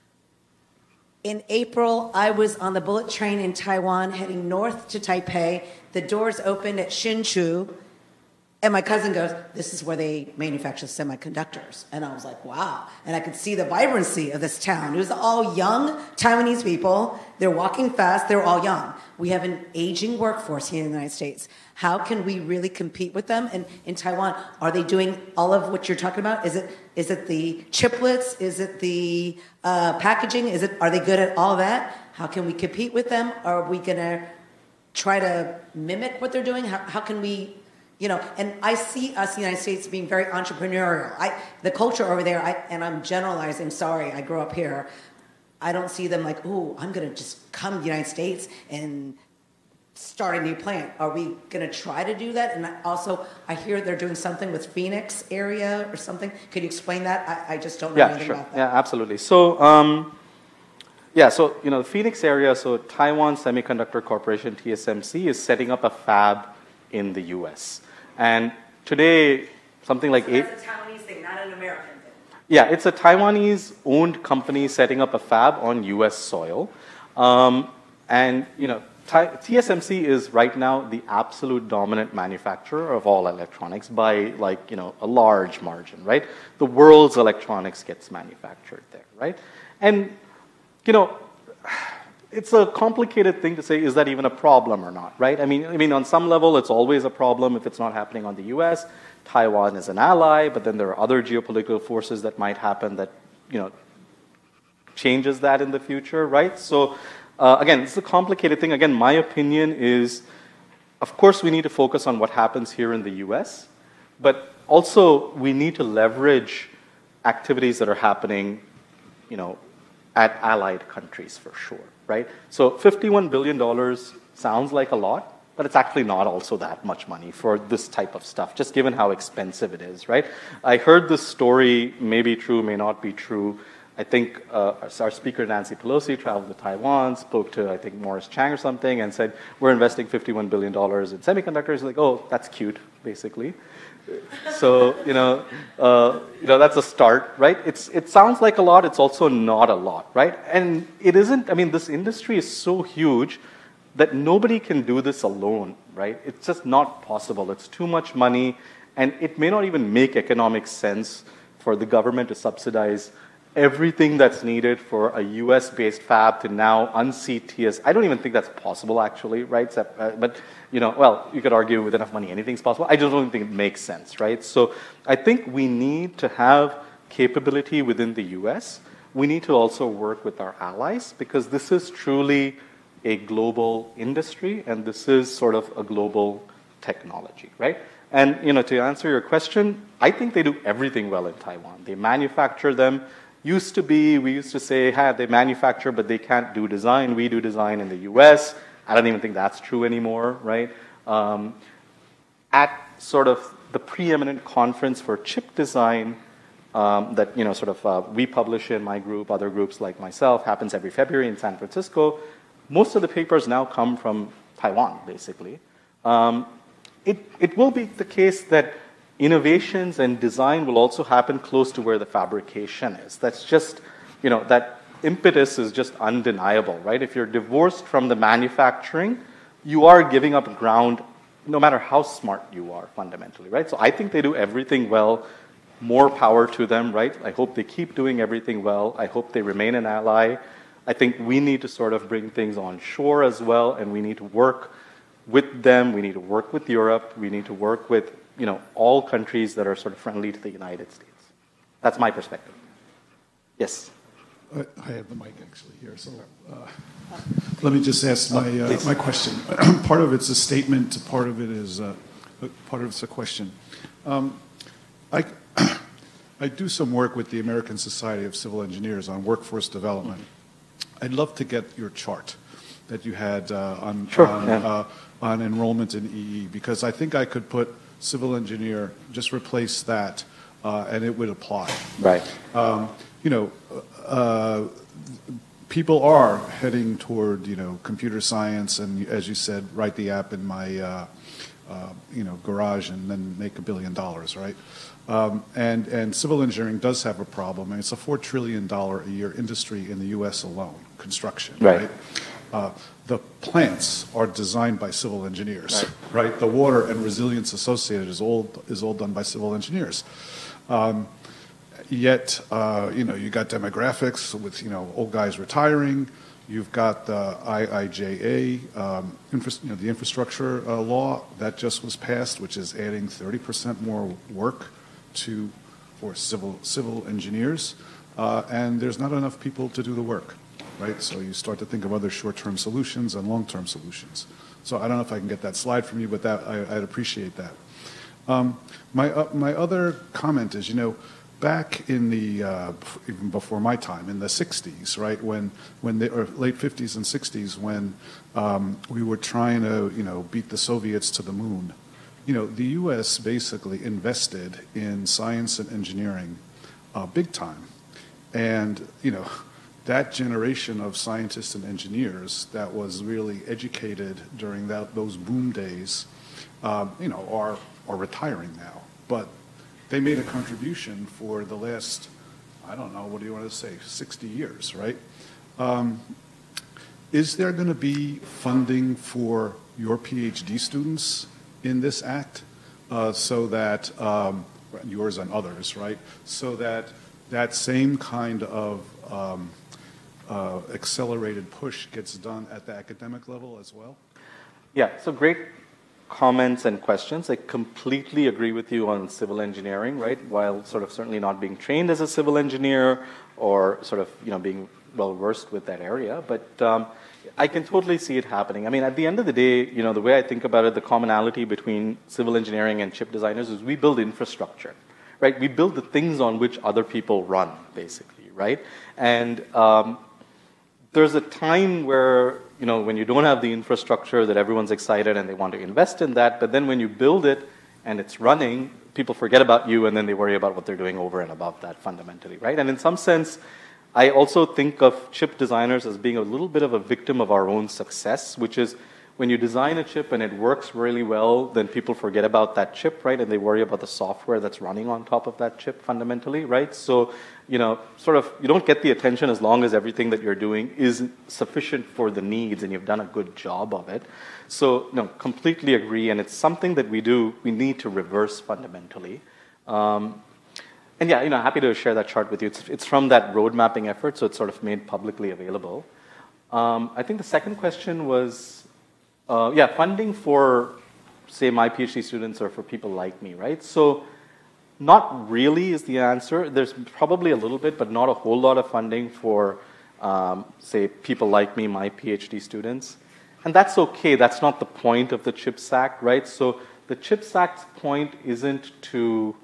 In April, I was on the bullet train in Taiwan heading north to Taipei. The doors opened at Hsinchu. And my cousin goes, this is where they manufacture semiconductors. And I was like, wow. And I could see the vibrancy of this town. It was all young Taiwanese people. They're walking fast. They're all young. We have an aging workforce here in the United States. How can we really compete with them? And in Taiwan, are they doing all of what you're talking about? Is it is it the chiplets? Is it the uh, packaging? Is it are they good at all of that? How can we compete with them? Are we going to try to mimic what they're doing? How, how can we... You know, and I see us in the United States being very entrepreneurial. I, the culture over there, I, and I'm generalizing, sorry, I grew up here. I don't see them like, ooh, I'm going to just come to the United States and start a new plant. Are we going to try to do that? And also, I hear they're doing something with Phoenix area or something. Could you explain that? I, I just don't know yeah, anything sure. about that. Yeah, absolutely. So, um, yeah, so, you know, the Phoenix area, so Taiwan Semiconductor Corporation, T S M C, is setting up a fab in the U S. And today, something like so eight... that's a Taiwanese thing, not an American thing. Yeah, it's a Taiwanese-owned company setting up a fab on U S soil. Um, and, you know, T S M C is right now the absolute dominant manufacturer of all electronics by, like, you know, a large margin, right? The world's electronics gets manufactured there, right? And, you know... It's a complicated thing to say, is that even a problem or not, right? I mean, I mean, on some level, it's always a problem if it's not happening on the U S. Taiwan is an ally, but then there are other geopolitical forces that might happen that, you know, changes that in the future, right? So, uh, again, it's a complicated thing. Again, my opinion is, of course, we need to focus on what happens here in the U S, but also we need to leverage activities that are happening, you know, at allied countries for sure. Right? So fifty-one billion dollars sounds like a lot, but it's actually not also that much money for this type of stuff, just given how expensive it is, right? I heard this story, may be true, may not be true. I think uh, our speaker, Nancy Pelosi, traveled to Taiwan, spoke to, I think, Morris Chang or something, and said, we're investing fifty-one billion dollars in semiconductors. Like, oh, that's cute, basically. So, you know, uh, you know, that's a start, right? It's, it sounds like a lot. It's also not a lot, right? And it isn't, I mean, this industry is so huge that nobody can do this alone, right? It's just not possible. It's too much money, and it may not even make economic sense for the government to subsidize everything that's needed for a U S-based fab to now unseat T S. I don't even think that's possible, actually, right? So, uh, but, you know, well, you could argue with enough money anything's possible. I just don't think it makes sense, right? So I think we need to have capability within the U S. We need to also work with our allies, because this is truly a global industry, and this is sort of a global technology, right? And, you know, to answer your question, I think they do everything well in Taiwan. They manufacture them. Used to be, we used to say, hey, they manufacture, but they can't do design. We do design in the U S. I don't even think that's true anymore, right? Um, at sort of the preeminent conference for chip design um, that, you know, sort of uh, we publish in my group, other groups like myself, happens every February in San Francisco. Most of the papers now come from Taiwan, basically. Um, it, it will be the case that innovations and design will also happen close to where the fabrication is. That's just, you know, that impetus is just undeniable, right? If you're divorced from the manufacturing, you are giving up ground no matter how smart you are, fundamentally, right? So I think they do everything well. More power to them, right? I hope they keep doing everything well. I hope they remain an ally. I think we need to sort of bring things on shore as well, and we need to work with them. We need to work with Europe. We need to work with, you know, all countries that are sort of friendly to the United States. That's my perspective. Yes? I, I have the mic actually here, so uh, let me just ask my, uh, my question. Part of it's a statement, part of it is, uh, part of it's a question. Um, I, I do some work with the American Society of Civil Engineers on workforce development. I'd love to get your chart that you had uh, on, sure, on, yeah. uh, on enrollment in E E, because I think I could put civil engineer, just replace that, uh, and it would apply. Right. Um, you know, uh, people are heading toward, you know, computer science, and as you said, write the app in my, uh, uh, you know, garage and then make a billion dollars, right? Um, and, and civil engineering does have a problem, and it's a four trillion dollars a year industry in the U S alone, construction, right? right? Uh, the plants are designed by civil engineers, right? right? The water and resilience associated is all, is all done by civil engineers. Um, yet, uh, you know, you got demographics with, you know, old guys retiring. You've got the I I J A, um, infra, you know, the infrastructure uh, law that just was passed, which is adding thirty percent more work to for civil civil engineers, uh, and there's not enough people to do the work, right? So you start to think of other short-term solutions and long-term solutions. So I don't know if I can get that slide from you, but that I, I'd appreciate that. Um, my uh, my other comment is, you know, back in the uh, even before my time, in the sixties, right, when when the or late fifties and sixties, when um, we were trying to, you know, beat the Soviets to the moon. You know, the U S basically invested in science and engineering uh, big time. And, you know, that generation of scientists and engineers that was really educated during that, those boom days, uh, you know, are, are retiring now. But they made a contribution for the last, I don't know, what do you want to say, sixty years, right? Um, is there going to be funding for your PhD students in this act, uh, so that, um, yours and others, right, so that that same kind of um, uh, accelerated push gets done at the academic level as well? Yeah, so great comments and questions. I completely agree with you on civil engineering, right, while sort of certainly not being trained as a civil engineer or sort of, you know, being well-versed with that area, but um, I can totally see it happening. I mean, at the end of the day, you know, the way I think about it, the commonality between civil engineering and chip designers is we build infrastructure, right? We build the things on which other people run, basically, right? And um, there's a time where, you know, when you don't have the infrastructure that everyone's excited and they want to invest in that, but then when you build it and it's running, people forget about you and then they worry about what they're doing over and above that fundamentally, right? And in some sense, I also think of chip designers as being a little bit of a victim of our own success, which is when you design a chip and it works really well, then people forget about that chip, right? And they worry about the software that's running on top of that chip fundamentally, right? So, you know, sort of, you don't get the attention as long as everything that you're doing is sufficient for the needs and you've done a good job of it. So, no, completely agree. And it's something that we do, we need to reverse fundamentally. Um, And yeah, you know, happy to share that chart with you. It's, it's from that road mapping effort, so it's sort of made publicly available. Um, I think the second question was, uh, yeah, funding for, say, my PhD students or for people like me, right? So not really is the answer. There's probably a little bit, but not a whole lot of funding for, um, say, people like me, my PhD students. And that's okay. That's not the point of the CHIPS Act, right? So the CHIPS Act's point isn't to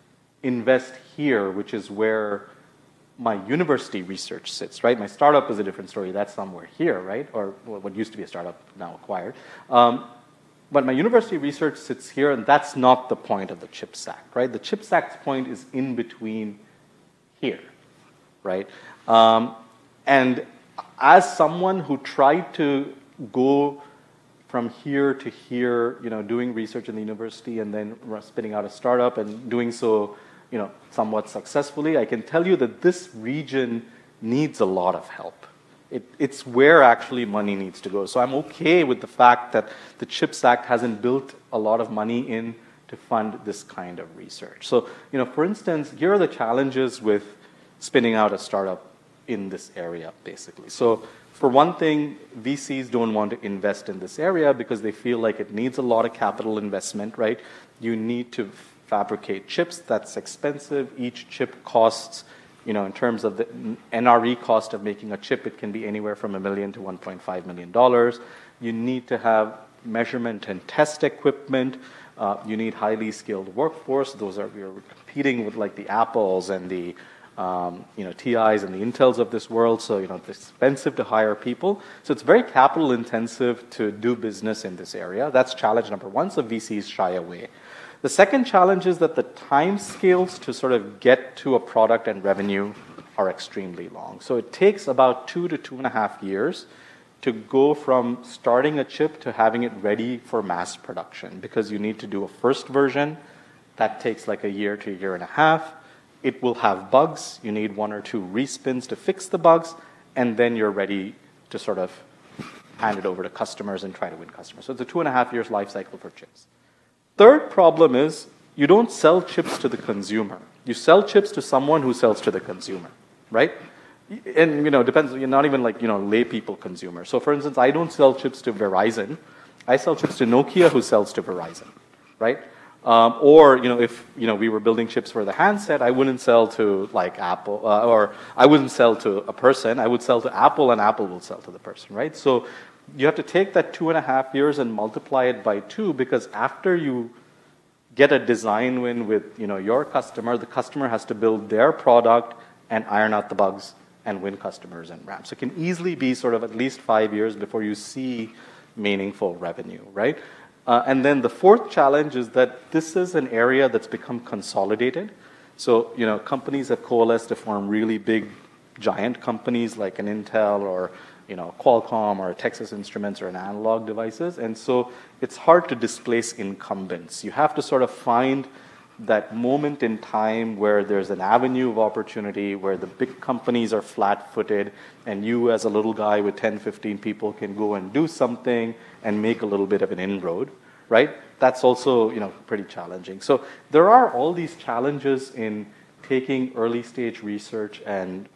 invest here, which is where my university research sits, right? My startup is a different story. That's somewhere here, right? Or what used to be a startup, now acquired. Um, but my university research sits here, and that's not the point of the CHIPS Act, right? The CHIPS Act's point is in between here, right? Um, and as someone who tried to go from here to here, you know, doing research in the university and then spinning out a startup and doing so, you know, somewhat successfully, I can tell you that this region needs a lot of help. It, it's where actually money needs to go. So I'm okay with the fact that the CHIPS Act hasn't built a lot of money in to fund this kind of research. So, you know, for instance, here are the challenges with spinning out a startup in this area, basically. So for one thing, V Cs don't want to invest in this area because they feel like it needs a lot of capital investment, right? You need to fabricate chips. That's expensive. Each chip costs, you know, in terms of the N R E cost of making a chip, it can be anywhere from a million to one point five million dollars. You need to have measurement and test equipment. Uh, you need highly skilled workforce. Those are, we're competing with like the Apples and the Um, you know, T Is and the Intels of this world, so, you know, it's expensive to hire people. So it's very capital intensive to do business in this area. That's challenge number one, so V Cs shy away. The second challenge is that the time scales to sort of get to a product and revenue are extremely long. So it takes about two to two and a half years to go from starting a chip to having it ready for mass production, because you need to do a first version. That takes like a year to a year and a half. It will have bugs. You need one or two respins to fix the bugs, and then you're ready to sort of hand it over to customers and try to win customers. So it's a two and a half years life cycle for chips. Third problem is you don't sell chips to the consumer. You sell chips to someone who sells to the consumer, right? And, you know, depends, you're not even like, you know, lay people consumer. So for instance, I don't sell chips to Verizon. I sell chips to Nokia, who sells to Verizon, right? Um, or, you know, if, you know, we were building chips for the handset, I wouldn't sell to, like, Apple, uh, or I wouldn't sell to a person. I would sell to Apple, and Apple will sell to the person, right? So you have to take that two and a half years and multiply it by two, because after you get a design win with, you know, your customer, the customer has to build their product and iron out the bugs and win customers and ramp. So it can easily be sort of at least five years before you see meaningful revenue, right? Uh, and then the fourth challenge is that this is an area that's become consolidated. So, you know, companies have coalesced to form really big, giant companies like an Intel or, you know, Qualcomm or Texas Instruments or an Analog Devices. And so it's hard to displace incumbents. You have to sort of find that moment in time where there's an avenue of opportunity, where the big companies are flat-footed, and you as a little guy with ten, fifteen people can go and do something and make a little bit of an inroad, right? That's also, you know, pretty challenging. So there are all these challenges in taking early-stage research and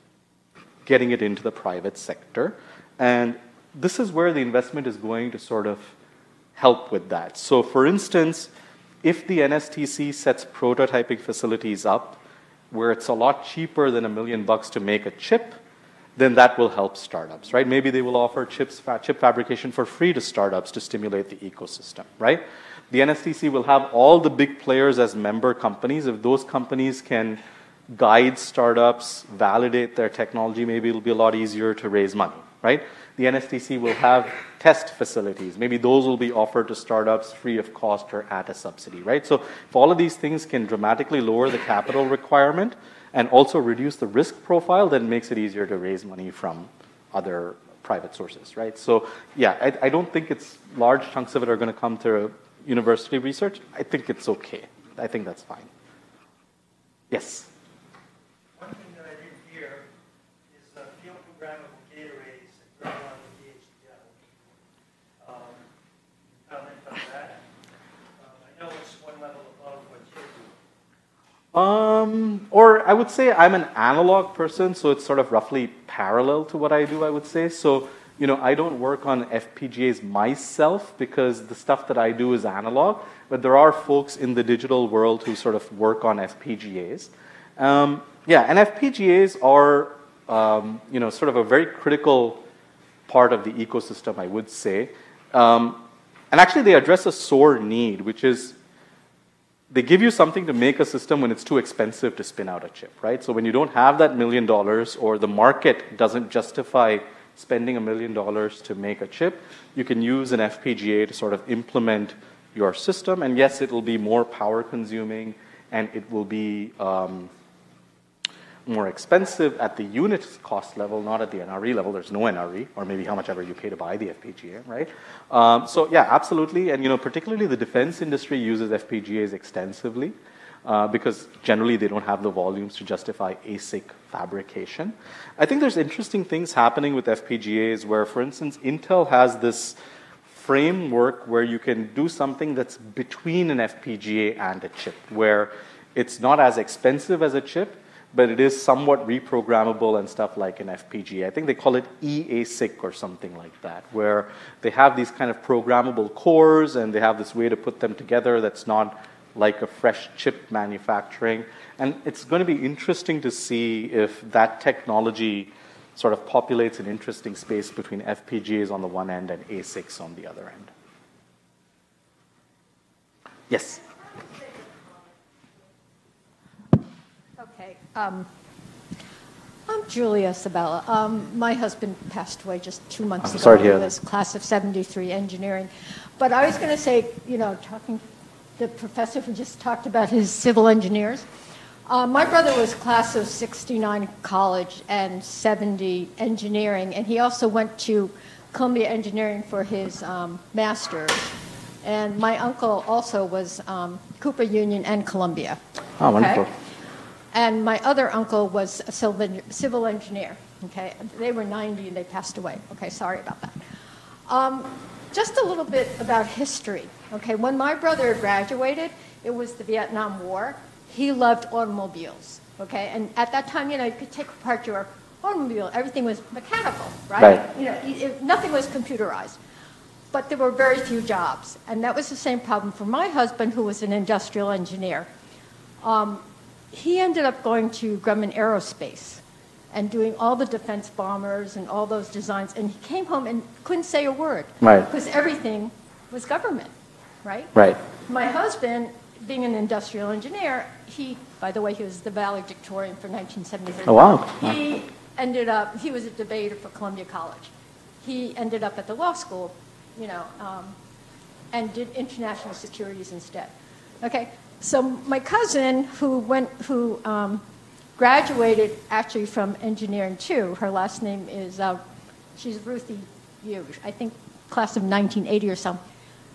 getting it into the private sector. And this is where the investment is going to sort of help with that. So for instance, if the N S T C sets prototyping facilities up where it's a lot cheaper than a million bucks to make a chip, then that will help startups, right? Maybe they will offer chips, chip fabrication for free to startups to stimulate the ecosystem, right? The N S T C will have all the big players as member companies. If those companies can guide startups, validate their technology, maybe it'll be a lot easier to raise money, right? The N S T C will have test facilities. Maybe those will be offered to startups free of cost or at a subsidy, right? So if all of these things can dramatically lower the capital requirement and also reduce the risk profile, then it makes it easier to raise money from other private sources, right? So yeah, I, I don't think it's large chunks of it are going to come to university research. I think it's okay. I think that's fine. Yes? One thing that I didn't hear is uh, field programmable gate arrays that go on the D H D L. Um, comment on that. Um, I know it's one level above what you do. Um, Um, or I would say I'm an analog person, so it's sort of roughly parallel to what I do, I would say. So, you know, I don't work on F P G As myself because the stuff that I do is analog, but there are folks in the digital world who sort of work on F P G As. Um, yeah, and F P G As are, um, you know, sort of a very critical part of the ecosystem, I would say. Um, and actually, they address a sore need, which is they give you something to make a system when it's too expensive to spin out a chip, right? So when you don't have that million dollars or the market doesn't justify spending a million dollars to make a chip, you can use an F P G A to sort of implement your system. And yes, it will be more power consuming and it will be um, more expensive at the unit cost level, not at the N R E level. There's no N R E, or maybe how much ever you pay to buy the F P G A, right? Um, so yeah, absolutely. And you know, particularly the defense industry uses F P G As extensively. Uh, because generally they don't have the volumes to justify ASIC fabrication. I think there's interesting things happening with F P G As where, for instance, Intel has this framework where you can do something that's between an F P G A and a chip, where it's not as expensive as a chip, but it is somewhat reprogrammable and stuff like an F P G A. I think they call it e-ASIC or something like that, where they have these kind of programmable cores and they have this way to put them together that's not like a fresh chip manufacturing. And it's going to be interesting to see if that technology sort of populates an interesting space between F P G As on the one end and ASICs on the other end. Yes? Okay. Um, I'm Julia Sabella. Um, my husband passed away just two months I'm ago. sorry to hear He that. was class of seventy-three engineering. But I was going to say, you know, talking the professor who just talked about his civil engineers. Uh, my brother was class of sixty-nine college and seventy engineering, and he also went to Columbia Engineering for his um, master's. And my uncle also was um, Cooper Union and Columbia. Oh, wonderful. Okay? And my other uncle was a civil, civil engineer. Okay, they were ninety and they passed away. Okay, sorry about that. Um, just a little bit about history. Okay, when my brother graduated, it was the Vietnam War. He loved automobiles. Okay, and at that time, you know, you could take apart your automobile. Everything was mechanical, right? Right. You know, it, nothing was computerized. But there were very few jobs, and that was the same problem for my husband, who was an industrial engineer. Um, he ended up going to Grumman Aerospace and doing all the defense bombers and all those designs, and he came home and couldn't say a word. Right. Because everything was government, right? Right. My husband, being an industrial engineer, he, by the way, he was the valedictorian for nineteen seventy-three. Oh, wow. He ended up, he was a debater for Columbia College. He ended up at the law school, you know, um, and did international securities instead. Okay, so my cousin, who went, who um, graduated actually from engineering too, her last name is, uh, she's Ruthie Yu, I think class of nineteen eighty or so.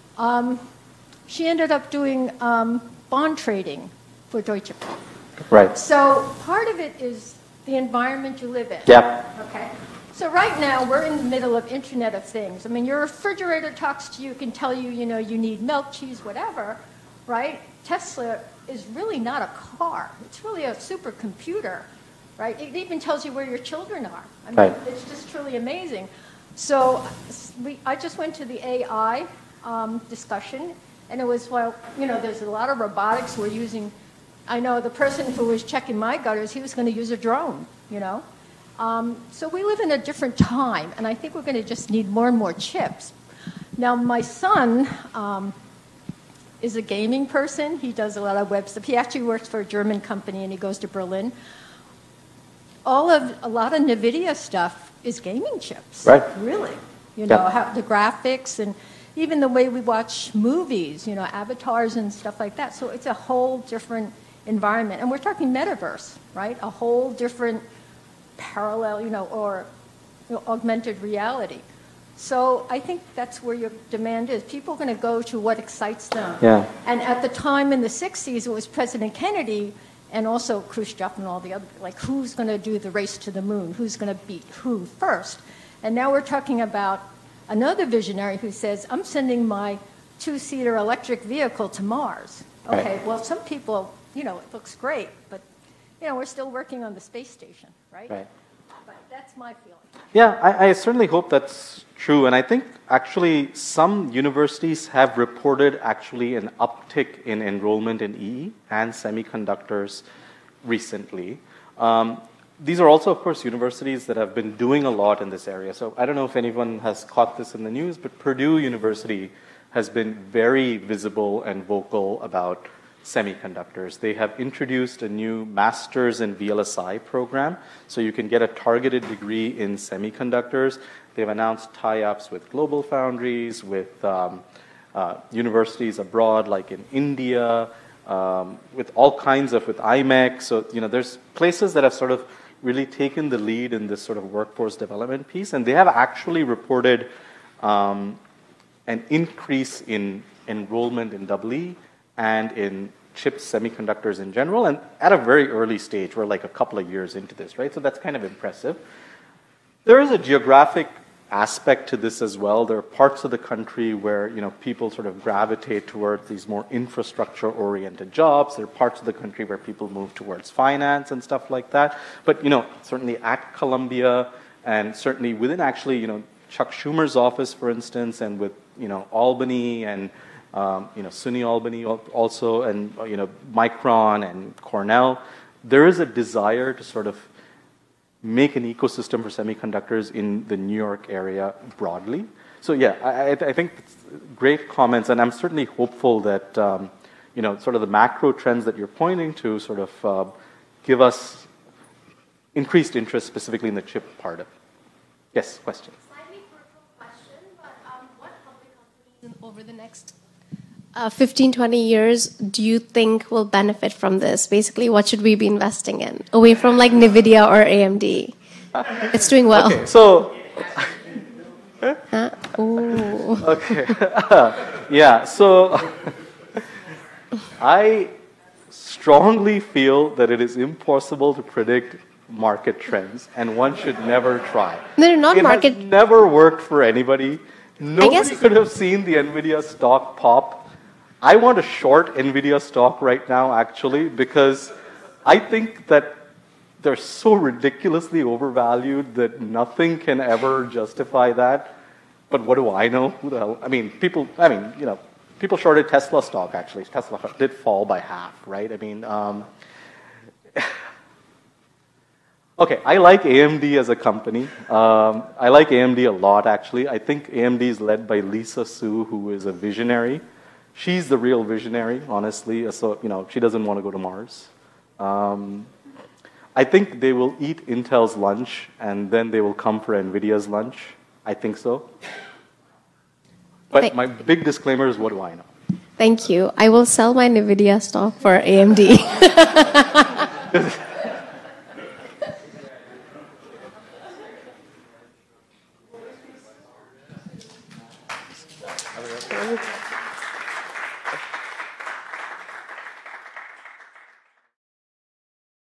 Um, she ended up doing um, bond trading for Deutsche Bank. Right. So part of it is the environment you live in. Yep. Okay. So right now we're in the middle of Internet of Things. I mean, your refrigerator talks to you, can tell you, you know, you need milk, cheese, whatever, right? Tesla is really not a car. It's really a supercomputer, right? It even tells you where your children are. I mean, Right. it's just truly amazing. So we, I just went to the A I um, discussion, and it was, well, you know, there's a lot of robotics we're using. I know the person who was checking my gutters, he was going to use a drone, you know. Um, so we live in a different time, and I think we're going to just need more and more chips. Now, my son um, is a gaming person. He does a lot of web stuff. He actually works for a German company, and he goes to Berlin. All of, a lot of NVIDIA stuff is gaming chips. Right. Really. You know, Yep. how, the graphics and even the way we watch movies, you know, avatars and stuff like that. So it's a whole different environment. And we're talking metaverse, right? A whole different parallel, you know, or you know, augmented reality. So I think that's where your demand is. People are going to go to what excites them. Yeah. And at the time in the sixties, it was President Kennedy and also Khrushchev and all the other, like, who's going to do the race to the moon? Who's going to beat who first? And now we're talking about another visionary who says, I'm sending my two-seater electric vehicle to Mars. Okay, Right. well, some people, you know, it looks great, but you know, we're still working on the space station, right? Right. But that's my feeling. Yeah, I, I certainly hope that's true. And I think actually some universities have reported actually an uptick in enrollment in E E and semiconductors recently. Um, these are also, of course, universities that have been doing a lot in this area. So I don't know if anyone has caught this in the news, but Purdue University has been very visible and vocal about semiconductors. They have introduced a new master's in V L S I program, so you can get a targeted degree in semiconductors. They've announced tie-ups with global foundries, with um, uh, universities abroad, like in India, um, with all kinds of, with I M E C. So, you know, there's places that have sort of really taken the lead in this sort of workforce development piece, and they have actually reported um, an increase in enrollment in E E and in chip semiconductors in general, and at a very early stage. We're like a couple of years into this, right? So that's kind of impressive. There is a geographic aspect to this as well. There are parts of the country where, you know, people sort of gravitate towards these more infrastructure-oriented jobs. There are parts of the country where people move towards finance and stuff like that. But, you know, certainly at Columbia, and certainly within actually, you know, Chuck Schumer's office, for instance, and with, you know, Albany and Um, you know, SUNY Albany also, and you know, Micron and Cornell, there is a desire to sort of make an ecosystem for semiconductors in the New York area broadly. So yeah, I, I think it's great comments, and I'm certainly hopeful that um, you know, sort of the macro trends that you're pointing to sort of uh, give us increased interest specifically in the chip part of it. Yes, question. Slightly personal question, but um, what public companies over the next Uh, fifteen, twenty years do you think will benefit from this? Basically, what should we be investing in? Away from like NVIDIA or A M D? It's doing well. Okay, so... uh, ooh. Okay. Yeah, so I strongly feel that it is impossible to predict market trends, and one should never try. No, not it market. Has never worked for anybody. Nobody guess... could have seen the NVIDIA stock pop. I want to short NVIDIA stock right now, actually, because I think that they're so ridiculously overvalued that nothing can ever justify that. But what do I know? Who the hell? I mean, people, I mean, you know, people shorted Tesla stock, actually. Tesla did fall by half, right? I mean, um, okay, I like A M D as a company. Um, I like A M D a lot, actually. I think A M D is led by Lisa Su, who is a visionary. She's the real visionary, honestly. So, you know, she doesn't want to go to Mars. Um, I think they will eat Intel's lunch, and then they will come for NVIDIA's lunch. I think so. But my big disclaimer is, what do I know? Thank you. I will sell my NVIDIA stock for A M D.